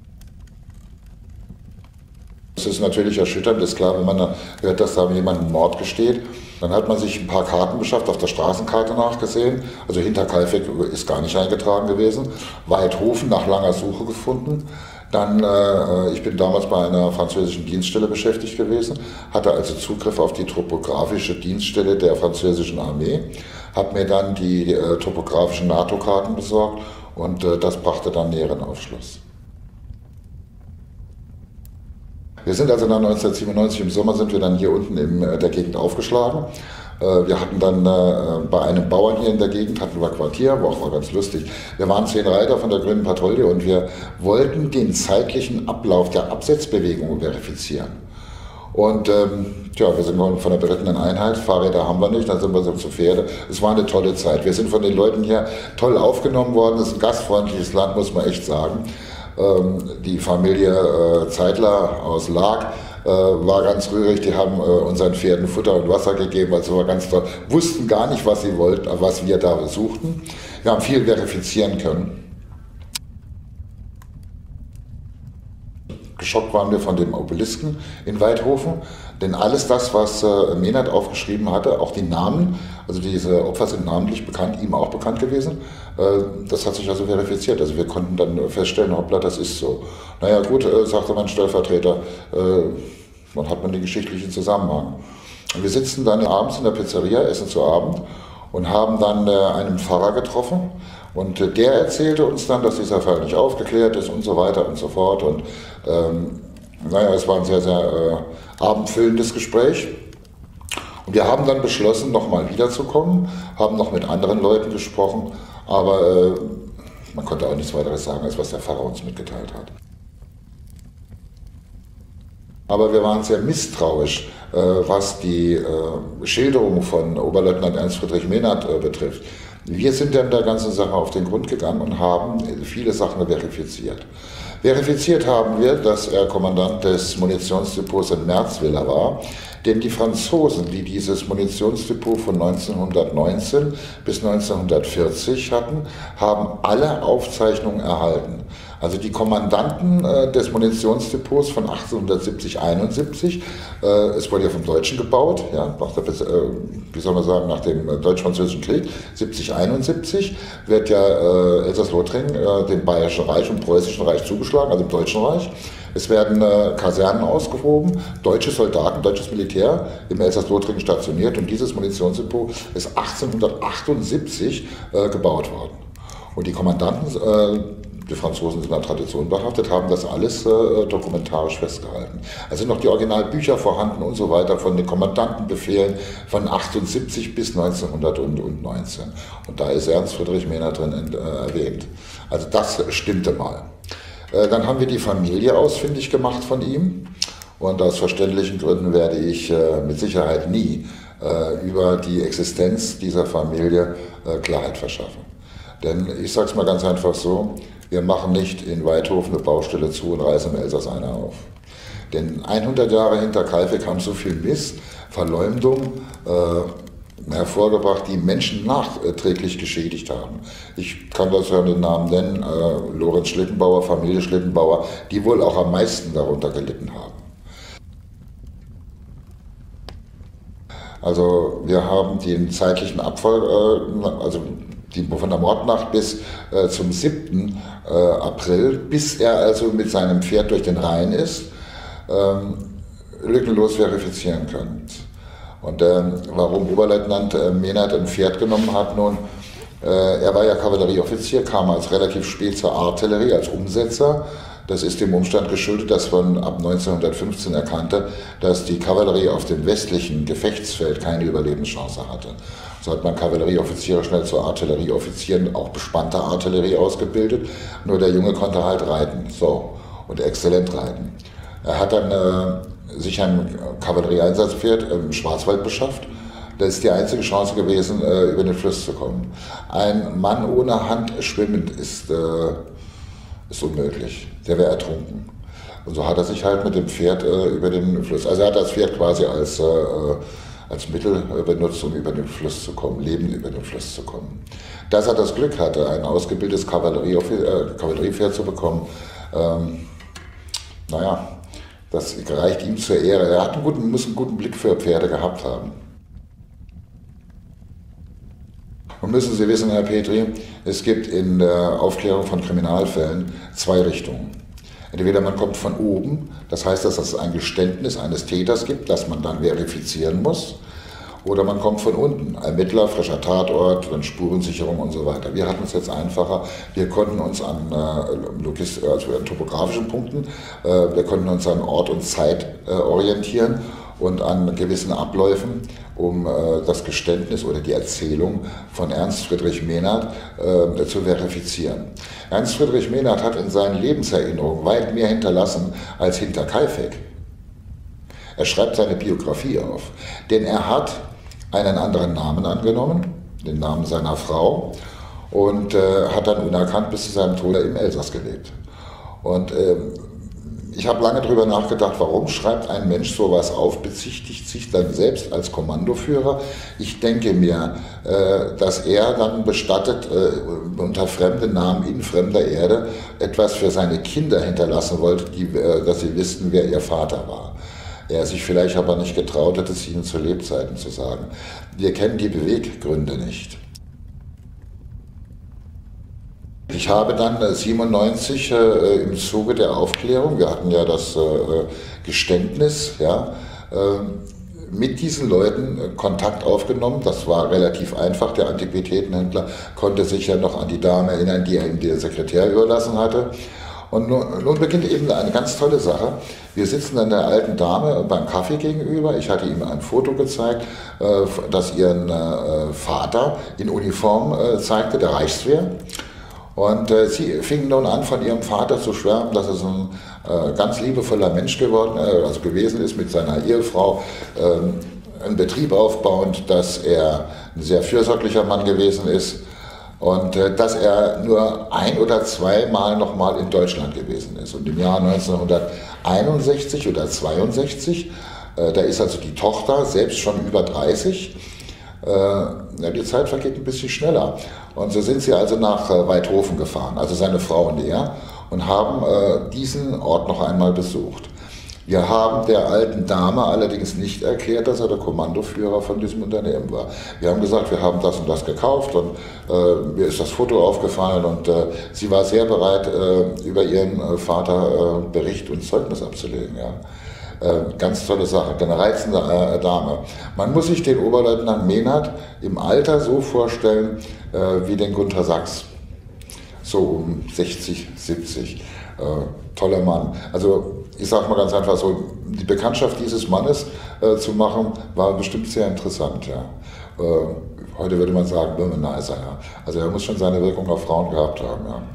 Es ist natürlich erschütternd, ist klar, wenn man hört, dass da jemand einen Mord gesteht. Dann hat man sich ein paar Karten beschafft, auf der Straßenkarte nachgesehen. Also Hinterkaifeck ist gar nicht eingetragen gewesen. Weidhofen nach langer Suche gefunden. Dann, äh, ich bin damals bei einer französischen Dienststelle beschäftigt gewesen, hatte also Zugriff auf die topografische Dienststelle der französischen Armee, habe mir dann die äh, topografischen NATO-Karten besorgt und äh, das brachte dann näheren Aufschluss. Wir sind also dann neunzehnhundertsiebenundneunzig im Sommer sind wir dann hier unten in der Gegend aufgeschlagen. Wir hatten dann bei einem Bauern hier in der Gegend, hatten wir Quartier, war auch ganz lustig. Wir waren zehn Reiter von der Grünen Patrouille und wir wollten den zeitlichen Ablauf der Absetzbewegung verifizieren. Und ähm, tja, wir sind von der berittenen Einheit, Fahrräder haben wir nicht, dann sind wir so zu Pferde. Es war eine tolle Zeit. Wir sind von den Leuten hier toll aufgenommen worden. Es ist ein gastfreundliches Land, muss man echt sagen. Die Familie äh, Zeitler aus Laak äh, war ganz rührig, die haben äh, unseren Pferden Futter und Wasser gegeben, also war ganz toll, wussten gar nicht, was sie wollten, was wir da suchten. Wir haben viel verifizieren können. geschockt waren wir von dem Obelisken in Weidhofen, denn alles das, was äh, Mehnert aufgeschrieben hatte, auch die Namen, also diese Opfer sind namentlich bekannt, ihm auch bekannt gewesen, äh, das hat sich also verifiziert. Also wir konnten dann feststellen, hoppla, das ist so. Naja gut, äh, sagte mein Stellvertreter, äh, dann hat man den geschichtlichen Zusammenhang. Und wir sitzen dann abends in der Pizzeria, essen zu Abend und haben dann äh, einen Pfarrer getroffen. Und äh, der erzählte uns dann, dass dieser Fall nicht aufgeklärt ist und so weiter und so fort. Und ähm, naja, es war ein sehr, sehr äh, abendfüllendes Gespräch. Und wir haben dann beschlossen, nochmal wiederzukommen, haben noch mit anderen Leuten gesprochen, aber äh, man konnte auch nichts weiteres sagen, als was der Pfarrer uns mitgeteilt hat. Aber wir waren sehr misstrauisch, äh, was die äh, Schilderung von Oberleutnant Ernst Friedrich Mehnert äh, betrifft. Wir sind dann der ganzen Sache auf den Grund gegangen und haben viele Sachen verifiziert. Verifiziert haben wir, dass er Kommandant des Munitionsdepots in Merzwiller war, denn die Franzosen, die dieses Munitionsdepot von neunzehnhundertneunzehn bis neunzehnhundertvierzig hatten, haben alle Aufzeichnungen erhalten. Also die Kommandanten äh, des Munitionsdepots von achtzehnhundertsiebzig einundsiebzig, äh, es wurde ja vom Deutschen gebaut, ja, nach der, äh, wie soll man sagen, nach dem Deutsch-Französischen Krieg, siebzig einundsiebzig wird ja äh, Elsass-Lothringen äh, dem Bayerischen Reich und Preußischen Reich zugeschlagen, also dem Deutschen Reich. Es werden äh, Kasernen ausgehoben, deutsche Soldaten, deutsches Militär im Elsass-Lothringen stationiert und dieses Munitionsdepot ist achtzehnhundertachtundsiebzig äh, gebaut worden. Und die Kommandanten, äh, die Franzosen sind an Tradition behaftet, haben das alles äh, dokumentarisch festgehalten. Also sind noch die Originalbücher vorhanden und so weiter von den Kommandantenbefehlen von achtundsiebzig bis neunzehnhundertneunzehn. Und da ist Ernst Friedrich Mehnert drin äh, erwähnt. Also das stimmte mal. Äh, dann haben wir die Familie ausfindig gemacht von ihm. Und aus verständlichen Gründen werde ich äh, mit Sicherheit nie äh, über die Existenz dieser Familie äh, Klarheit verschaffen. Denn ich sage es mal ganz einfach so, wir machen nicht in Weidhofen eine Baustelle zu und reißen im Elsass eine auf. Denn hundert Jahre hinter Kaifeck haben so viel Mist, Verleumdung äh, hervorgebracht, die Menschen nachträglich geschädigt haben. Ich kann das ja den Namen nennen, äh, Lorenz Schlittenbauer, Familie Schlittenbauer, die wohl auch am meisten darunter gelitten haben. Also wir haben den zeitlichen Abfall, äh, also die, von der Mordnacht bis äh, zum siebten Äh, April, bis er also mit seinem Pferd durch den Rhein ist, ähm, lückenlos verifizieren können. Und äh, warum Oberleutnant äh, Mehnert ein Pferd genommen hat, nun, äh, er war ja Kavallerieoffizier, kam als relativ spät zur Artillerie, als Umsetzer. Das ist dem Umstand geschuldet, dass man ab neunzehnhundertfünfzehn erkannte, dass die Kavallerie auf dem westlichen Gefechtsfeld keine Überlebenschance hatte. So hat man Kavallerieoffiziere schnell zu Artillerieoffizieren, auch bespannter Artillerie ausgebildet. Nur der Junge konnte halt reiten, so, und exzellent reiten. Er hat dann äh, sich ein Kavallerieeinsatzpferd im Schwarzwald beschafft. Das ist die einzige Chance gewesen, äh, über den Fluss zu kommen. Ein Mann ohne Hand schwimmend ist, äh, ist unmöglich. Der wäre ertrunken. Und so hat er sich halt mit dem Pferd äh, über den Fluss, also er hat das Pferd quasi als, äh, als Mittel äh, benutzt, um über den Fluss zu kommen, lebend über den Fluss zu kommen. Dass er das Glück hatte, ein ausgebildetes Kavallerie, äh, Kavalleriepferd zu bekommen, ähm, naja, das reicht ihm zur Ehre. Er hat einen guten, muss einen guten Blick für Pferde gehabt haben. Und müssen Sie wissen, Herr Petri, es gibt in der Aufklärung von Kriminalfällen zwei Richtungen. Entweder man kommt von oben, das heißt, dass es ein Geständnis eines Täters gibt, das man dann verifizieren muss, oder man kommt von unten, Ermittler, frischer Tatort, dann Spurensicherung und so weiter. Wir hatten es jetzt einfacher, wir konnten uns an, äh, Logist also an topografischen Punkten, äh, wir konnten uns an Ort und Zeit äh, orientieren und an gewissen Abläufen, um äh, das Geständnis oder die Erzählung von Ernst Friedrich Mehnert äh, zu verifizieren. Ernst Friedrich Mehnert hat in seinen Lebenserinnerungen weit mehr hinterlassen als hinter Kaifeck. Er schreibt seine Biografie auf, denn er hat einen anderen Namen angenommen, den Namen seiner Frau, und äh, hat dann unerkannt bis zu seinem Tode im Elsass gelebt. Und äh, ich habe lange darüber nachgedacht, warum schreibt ein Mensch sowas auf, bezichtigt sich dann selbst als Kommandoführer. Ich denke mir, äh, dass er dann bestattet, äh, unter fremden Namen in fremder Erde etwas für seine Kinder hinterlassen wollte, die, äh, dass sie wüssten, wer ihr Vater war. Er sich vielleicht aber nicht getraut hat, es ihnen zu Lebzeiten zu sagen. Wir kennen die Beweggründe nicht. Ich habe dann siebenundneunzig äh, im Zuge der Aufklärung, wir hatten ja das äh, Geständnis, ja, äh, mit diesen Leuten äh, Kontakt aufgenommen. Das war relativ einfach. Der Antiquitätenhändler konnte sich ja noch an die Dame erinnern, die er ihm den Sekretär überlassen hatte. Und nun, nun beginnt eben eine ganz tolle Sache. Wir sitzen dann der alten Dame beim Kaffee gegenüber. Ich hatte ihm ein Foto gezeigt, äh, das ihren äh, Vater in Uniform äh, zeigte, der Reichswehr. Und äh, sie fing nun an, von ihrem Vater zu schwärmen, dass er so ein äh, ganz liebevoller Mensch geworden, äh, also gewesen ist mit seiner Ehefrau, äh, einen Betrieb aufbauend, dass er ein sehr fürsorglicher Mann gewesen ist und äh, dass er nur ein oder zweimal nochmal in Deutschland gewesen ist. Und im Jahr neunzehnhunderteinundsechzig oder zweiundsechzig, äh, da ist also die Tochter selbst schon über dreißig, ja, die Zeit vergeht ein bisschen schneller. Und so sind sie also nach äh, Weidhofen gefahren, also seine Frau und er, und haben äh, diesen Ort noch einmal besucht. Wir haben der alten Dame allerdings nicht erklärt, dass er der Kommandoführer von diesem Unternehmen war. Wir haben gesagt, wir haben das und das gekauft und äh, mir ist das Foto aufgefallen und äh, sie war sehr bereit, äh, über ihren äh, Vater äh, Bericht und Zeugnis abzulegen. Ja. Äh, ganz tolle Sache, eine reizende äh, Dame. Man muss sich den Oberleutnant Mehnert im Alter so vorstellen äh, wie den Gunther Sachs. So um sechzig, siebzig. Äh, toller Mann. Also ich sage mal ganz einfach so, die Bekanntschaft dieses Mannes äh, zu machen, war bestimmt sehr interessant. Ja. Äh, heute würde man sagen, Womanizer. Ja. Also er muss schon seine Wirkung auf Frauen gehabt haben. Ja.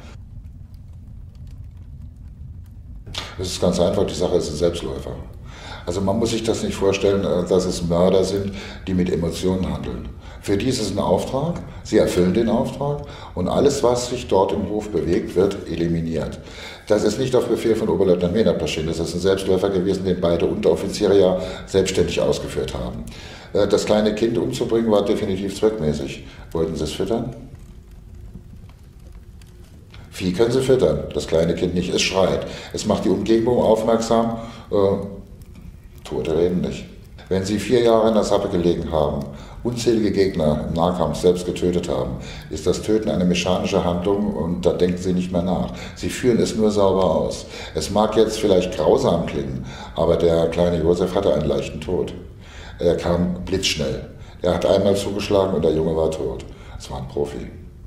Das ist ganz einfach, die Sache ist ein Selbstläufer. Also man muss sich das nicht vorstellen, dass es Mörder sind, die mit Emotionen handeln. Für die ist es ein Auftrag, sie erfüllen den Auftrag und alles, was sich dort im Hof bewegt, wird eliminiert. Das ist nicht auf Befehl von Oberleutnant Mehnert passiert, das ist ein Selbstläufer gewesen, den beide Unteroffiziere ja selbstständig ausgeführt haben. Das kleine Kind umzubringen war definitiv zweckmäßig. Wollten Sie es füttern? Vieh können Sie füttern, das kleine Kind nicht, es schreit. Es macht die Umgebung aufmerksam, äh, Tote reden nicht. Wenn Sie vier Jahre in der Sappe gelegen haben, unzählige Gegner im Nahkampf selbst getötet haben, ist das Töten eine mechanische Handlung und da denken Sie nicht mehr nach. Sie führen es nur sauber aus. Es mag jetzt vielleicht grausam klingen, aber der kleine Josef hatte einen leichten Tod. Er kam blitzschnell. Er hat einmal zugeschlagen und der Junge war tot. Es war ein Profi.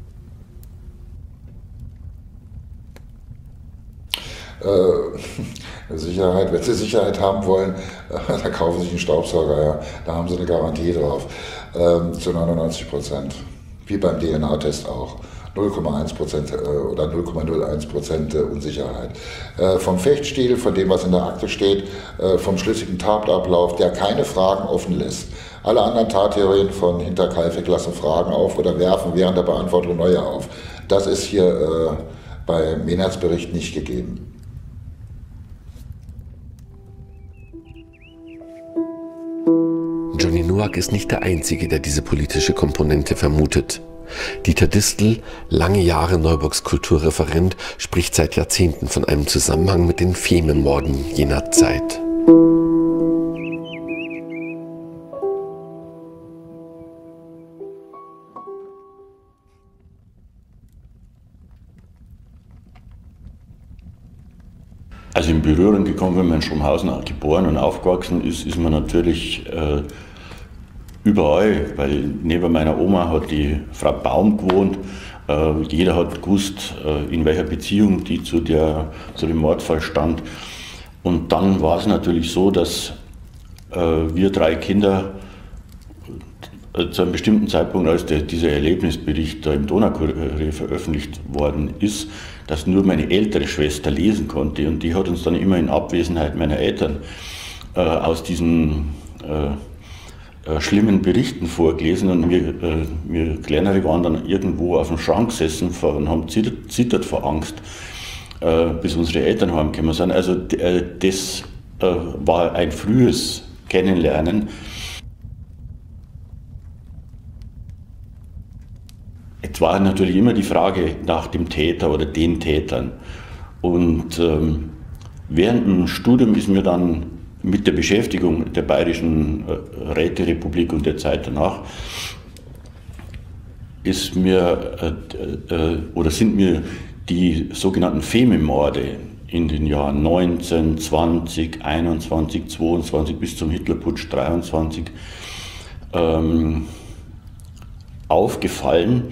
Äh, Sicherheit, wenn Sie Sicherheit haben wollen, äh, dann kaufen Sie sich einen Staubsauger, ja. Da haben Sie eine Garantie drauf, ähm, zu neunundneunzig Prozent, wie beim D N A-Test auch, null Komma eins Prozent äh, oder null Komma null eins Prozent äh, Unsicherheit. Äh, vom Fechtstil, von dem, was in der Akte steht, äh, vom schlüssigen Tatablauf, der keine Fragen offen lässt. Alle anderen Tattheorien von Hinterkaifeck lassen Fragen auf oder werfen während der Beantwortung neue auf. Das ist hier äh, bei Mehnerts Bericht nicht gegeben. Johnny Nowak ist nicht der Einzige, der diese politische Komponente vermutet. Dieter Distel, lange Jahre Neuburgs Kulturreferent, spricht seit Jahrzehnten von einem Zusammenhang mit den Fememorden jener Zeit. Also in Berührung gekommen, wenn man in Schrommhausen geboren und aufgewachsen ist, ist man natürlich äh, überall, weil neben meiner Oma hat die Frau Baum gewohnt. Äh, jeder hat gewusst, äh, in welcher Beziehung die zu, der, zu dem Mordfall stand. Und dann war es natürlich so, dass äh, wir drei Kinder äh, zu einem bestimmten Zeitpunkt, als der, dieser Erlebnisbericht da im Donaukurier veröffentlicht worden ist, dass nur meine ältere Schwester lesen konnte und die hat uns dann immer in Abwesenheit meiner Eltern äh, aus diesen äh, äh, schlimmen Berichten vorgelesen und wir, äh, wir Kleinere waren dann irgendwo auf dem Schrank gesessen und haben zittert, zittert vor Angst, äh, bis unsere Eltern heimgekommen sind. Also äh, das äh, war ein frühes Kennenlernen. Es war natürlich immer die Frage nach dem Täter oder den Tätern. Und ähm, während dem Studium ist mir dann mit der Beschäftigung der Bayerischen äh, Räterepublik und der Zeit danach, ist mir äh, äh, oder sind mir die sogenannten Fememorde in den Jahren neunzehn, zwanzig, einundzwanzig, zweiundzwanzig bis zum Hitlerputsch dreiundzwanzig ähm, aufgefallen.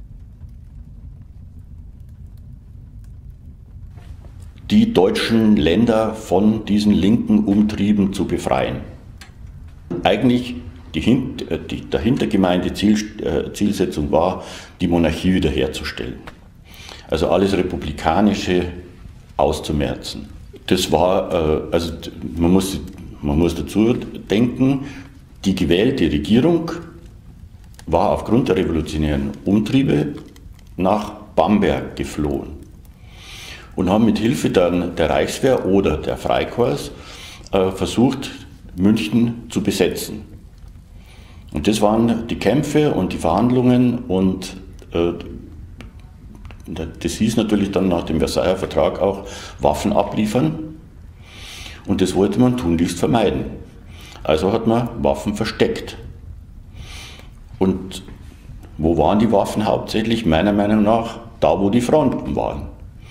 Die deutschen Länder von diesen linken Umtrieben zu befreien. Eigentlich die, die dahinter gemeinte Ziel, äh, Zielsetzung war, die Monarchie wiederherzustellen. Also alles Republikanische auszumerzen. Das war, äh, also man muss, man muss dazu denken, die gewählte Regierung war aufgrund der revolutionären Umtriebe nach Bamberg geflohen und haben mit Hilfe dann der Reichswehr oder der Freikorps äh, versucht, München zu besetzen. Und das waren die Kämpfe und die Verhandlungen und äh, das hieß natürlich dann nach dem Versailler Vertrag auch Waffen abliefern und das wollte man tunlichst vermeiden. Also hat man Waffen versteckt. Und wo waren die Waffen hauptsächlich? Meiner Meinung nach da, wo die Fronten waren.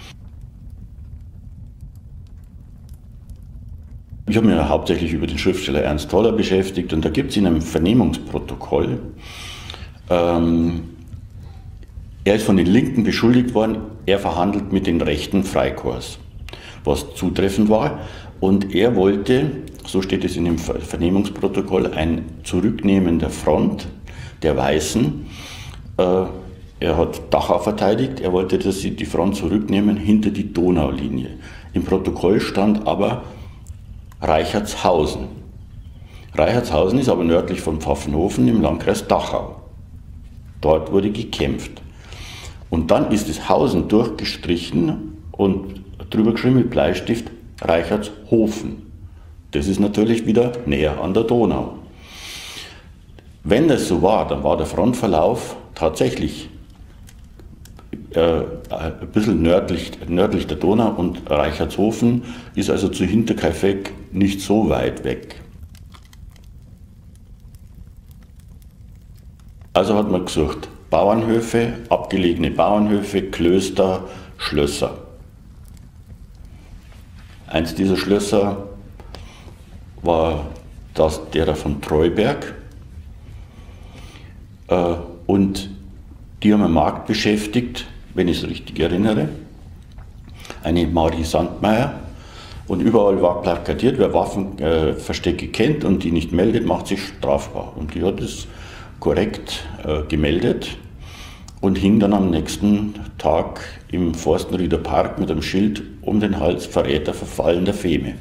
Ich habe mich hauptsächlich über den Schriftsteller Ernst Toller beschäftigt und da gibt es in einem Vernehmungsprotokoll, ähm, er ist von den Linken beschuldigt worden, er verhandelt mit den rechten Freikorps, was zutreffend war. Und er wollte, so steht es in dem Vernehmungsprotokoll, ein Zurücknehmen der Front der Weißen. Äh, er hat Dachau verteidigt, er wollte, dass sie die Front zurücknehmen hinter die Donaulinie. Im Protokoll stand aber Reichertshausen. Reichertshausen ist aber nördlich von Pfaffenhofen im Landkreis Dachau. Dort wurde gekämpft. Und dann ist das Hausen durchgestrichen und drüber geschrieben mit Bleistift Reichertshofen. Das ist natürlich wieder näher an der Donau. Wenn das so war, dann war der Frontverlauf tatsächlich äh, ein bisschen nördlich, nördlich der Donau und Reichertshofen ist also zu Hinterkaifeck nicht so weit weg. Also hat man gesucht, Bauernhöfe, abgelegene Bauernhöfe, Klöster, Schlösser. Eins dieser Schlösser war das derer von Treuberg äh, und die haben einen Markt beschäftigt, wenn ich es richtig erinnere, eine Marie Sandmeier und überall war plakatiert, wer Waffenverstecke äh, kennt und die nicht meldet, macht sich strafbar. Und die hat es korrekt äh, gemeldet und hing dann am nächsten Tag im Forstenrieder Park mit einem Schild um den Hals, Verräter, verfallener Feme.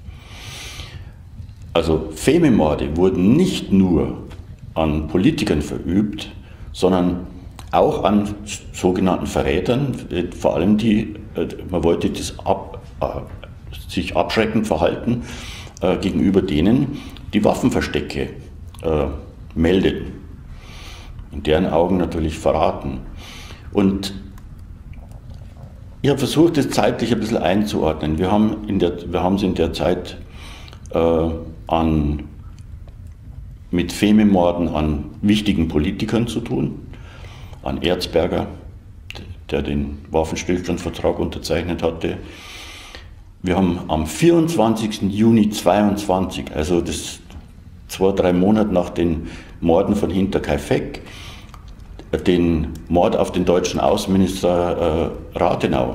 Also Fememorde wurden nicht nur an Politikern verübt, sondern auch an sogenannten Verrätern, vor allem die, man wollte das ab, äh, sich abschreckend verhalten äh, gegenüber denen, die Waffenverstecke äh, meldeten. In deren Augen natürlich verraten. Und ich habe versucht, das zeitlich ein bisschen einzuordnen. Wir haben, in der, wir haben es in der Zeit äh, an, mit Fememorden an wichtigen Politikern zu tun, an Erzberger, der den Waffenstillstandsvertrag unterzeichnet hatte. Wir haben am vierundzwanzigsten Juni zweiundzwanzig, also das zwei, drei Monate nach den Morden von Hinterkaifeck, den Mord auf den deutschen Außenminister äh, Rathenau.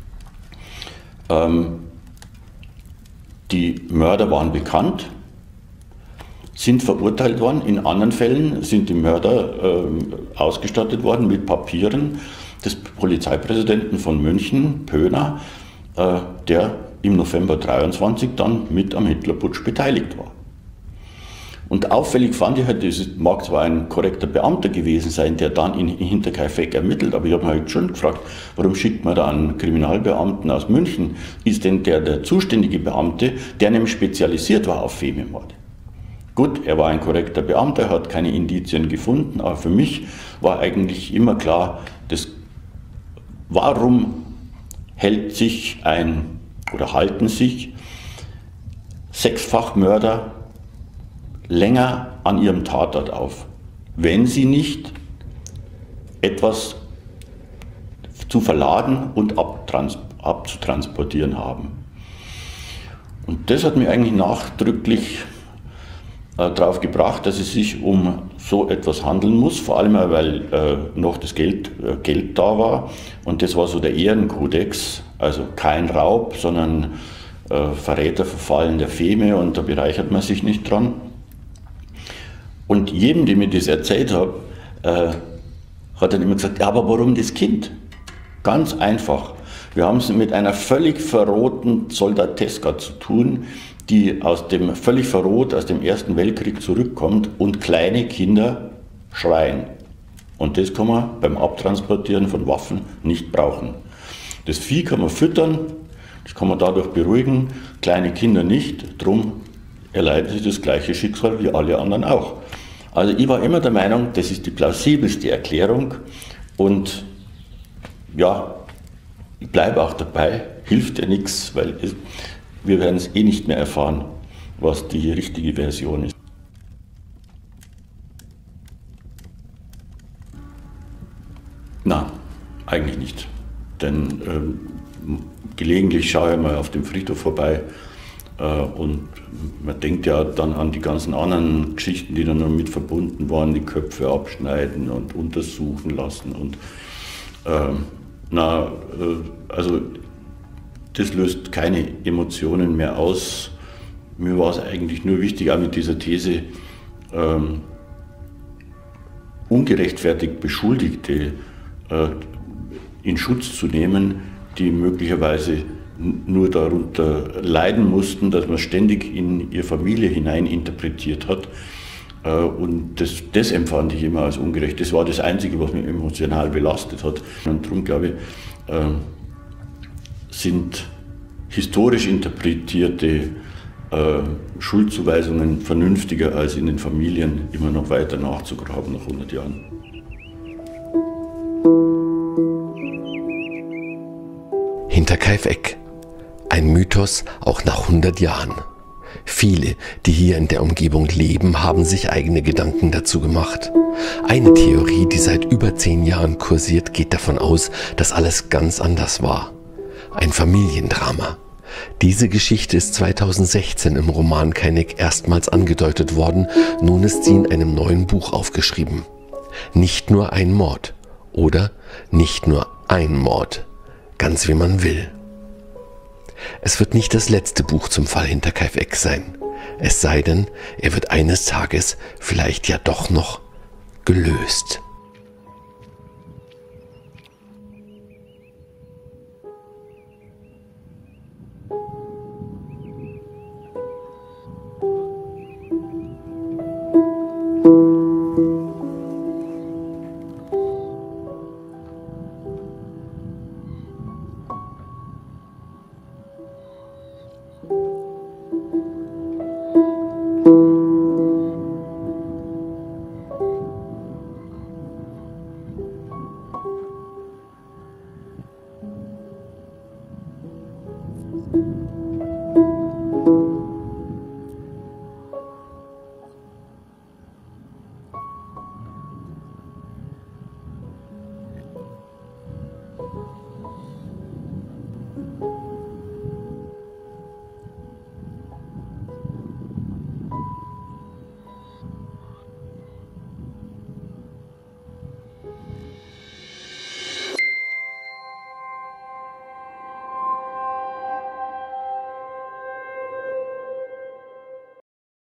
Ähm, die Mörder waren bekannt, sind verurteilt worden. In anderen Fällen sind die Mörder äh, ausgestattet worden mit Papieren des Polizeipräsidenten von München, Pöhner, äh, der im November dreiundzwanzig dann mit am Hitlerputsch beteiligt war. Und auffällig fand ich halt, das mag zwar ein korrekter Beamter gewesen sein, der dann in Hinterkaifeck ermittelt, aber ich habe mich halt schon gefragt, warum schickt man da einen Kriminalbeamten aus München? Ist denn der der zuständige Beamte, der nämlich spezialisiert war auf Fememorde? Gut, er war ein korrekter Beamter, er hat keine Indizien gefunden, aber für mich war eigentlich immer klar, das, warum hält sich ein oder halten sich Sechsfachmörder länger an ihrem Tatort auf, wenn sie nicht etwas zu verladen und abtrans abzutransportieren haben. Und das hat mich eigentlich nachdrücklich äh, darauf gebracht, dass es sich um so etwas handeln muss, vor allem weil äh, noch das Geld, äh, Geld da war und das war so der Ehrenkodex, also kein Raub, sondern äh, Verräterverfallen der Feme und da bereichert man sich nicht dran. Und jedem, dem ich das erzählt habe, äh, hat dann immer gesagt, ja, aber warum das Kind? Ganz einfach. Wir haben es mit einer völlig verrohten Soldateska zu tun, die aus dem völlig verroht aus dem Ersten Weltkrieg zurückkommt und kleine Kinder schreien. Und das kann man beim Abtransportieren von Waffen nicht brauchen. Das Vieh kann man füttern, das kann man dadurch beruhigen, kleine Kinder nicht, drum erleiden sie das gleiche Schicksal wie alle anderen auch. Also ich war immer der Meinung, das ist die plausibelste Erklärung und ja, ich bleibe auch dabei, hilft ja nichts, weil es, wir werden es eh nicht mehr erfahren, was die richtige Version ist. Na, eigentlich nicht, denn ähm, gelegentlich schaue ich mal auf dem Friedhof vorbei. Und man denkt ja dann an die ganzen anderen Geschichten, die dann noch mit verbunden waren, die Köpfe abschneiden und untersuchen lassen. Und äh, na, äh, also das löst keine Emotionen mehr aus. Mir war es eigentlich nur wichtig, auch mit dieser These, äh, ungerechtfertigt Beschuldigte äh, in Schutz zu nehmen, die möglicherweise nur darunter leiden mussten, dass man ständig in ihre Familie hinein interpretiert hat. Und das, das empfand ich immer als ungerecht. Das war das Einzige, was mich emotional belastet hat. Und darum, glaube ich, sind historisch interpretierte Schuldzuweisungen vernünftiger, als in den Familien immer noch weiter nachzugraben nach hundert Jahren. Hinterkaifeck. Ein Mythos auch nach hundert Jahren. Viele, die hier in der Umgebung leben, haben sich eigene Gedanken dazu gemacht. Eine Theorie, die seit über zehn Jahren kursiert, geht davon aus, dass alles ganz anders war. Ein Familiendrama. Diese Geschichte ist zweitausendsechzehn im Roman Keinecke erstmals angedeutet worden, nun ist sie in einem neuen Buch aufgeschrieben. Nicht nur ein Mord oder nicht nur ein Mord, ganz wie man will. Es wird nicht das letzte Buch zum Fall Hinterkaifeck sein. Es sei denn, er wird eines Tages vielleicht ja doch noch gelöst.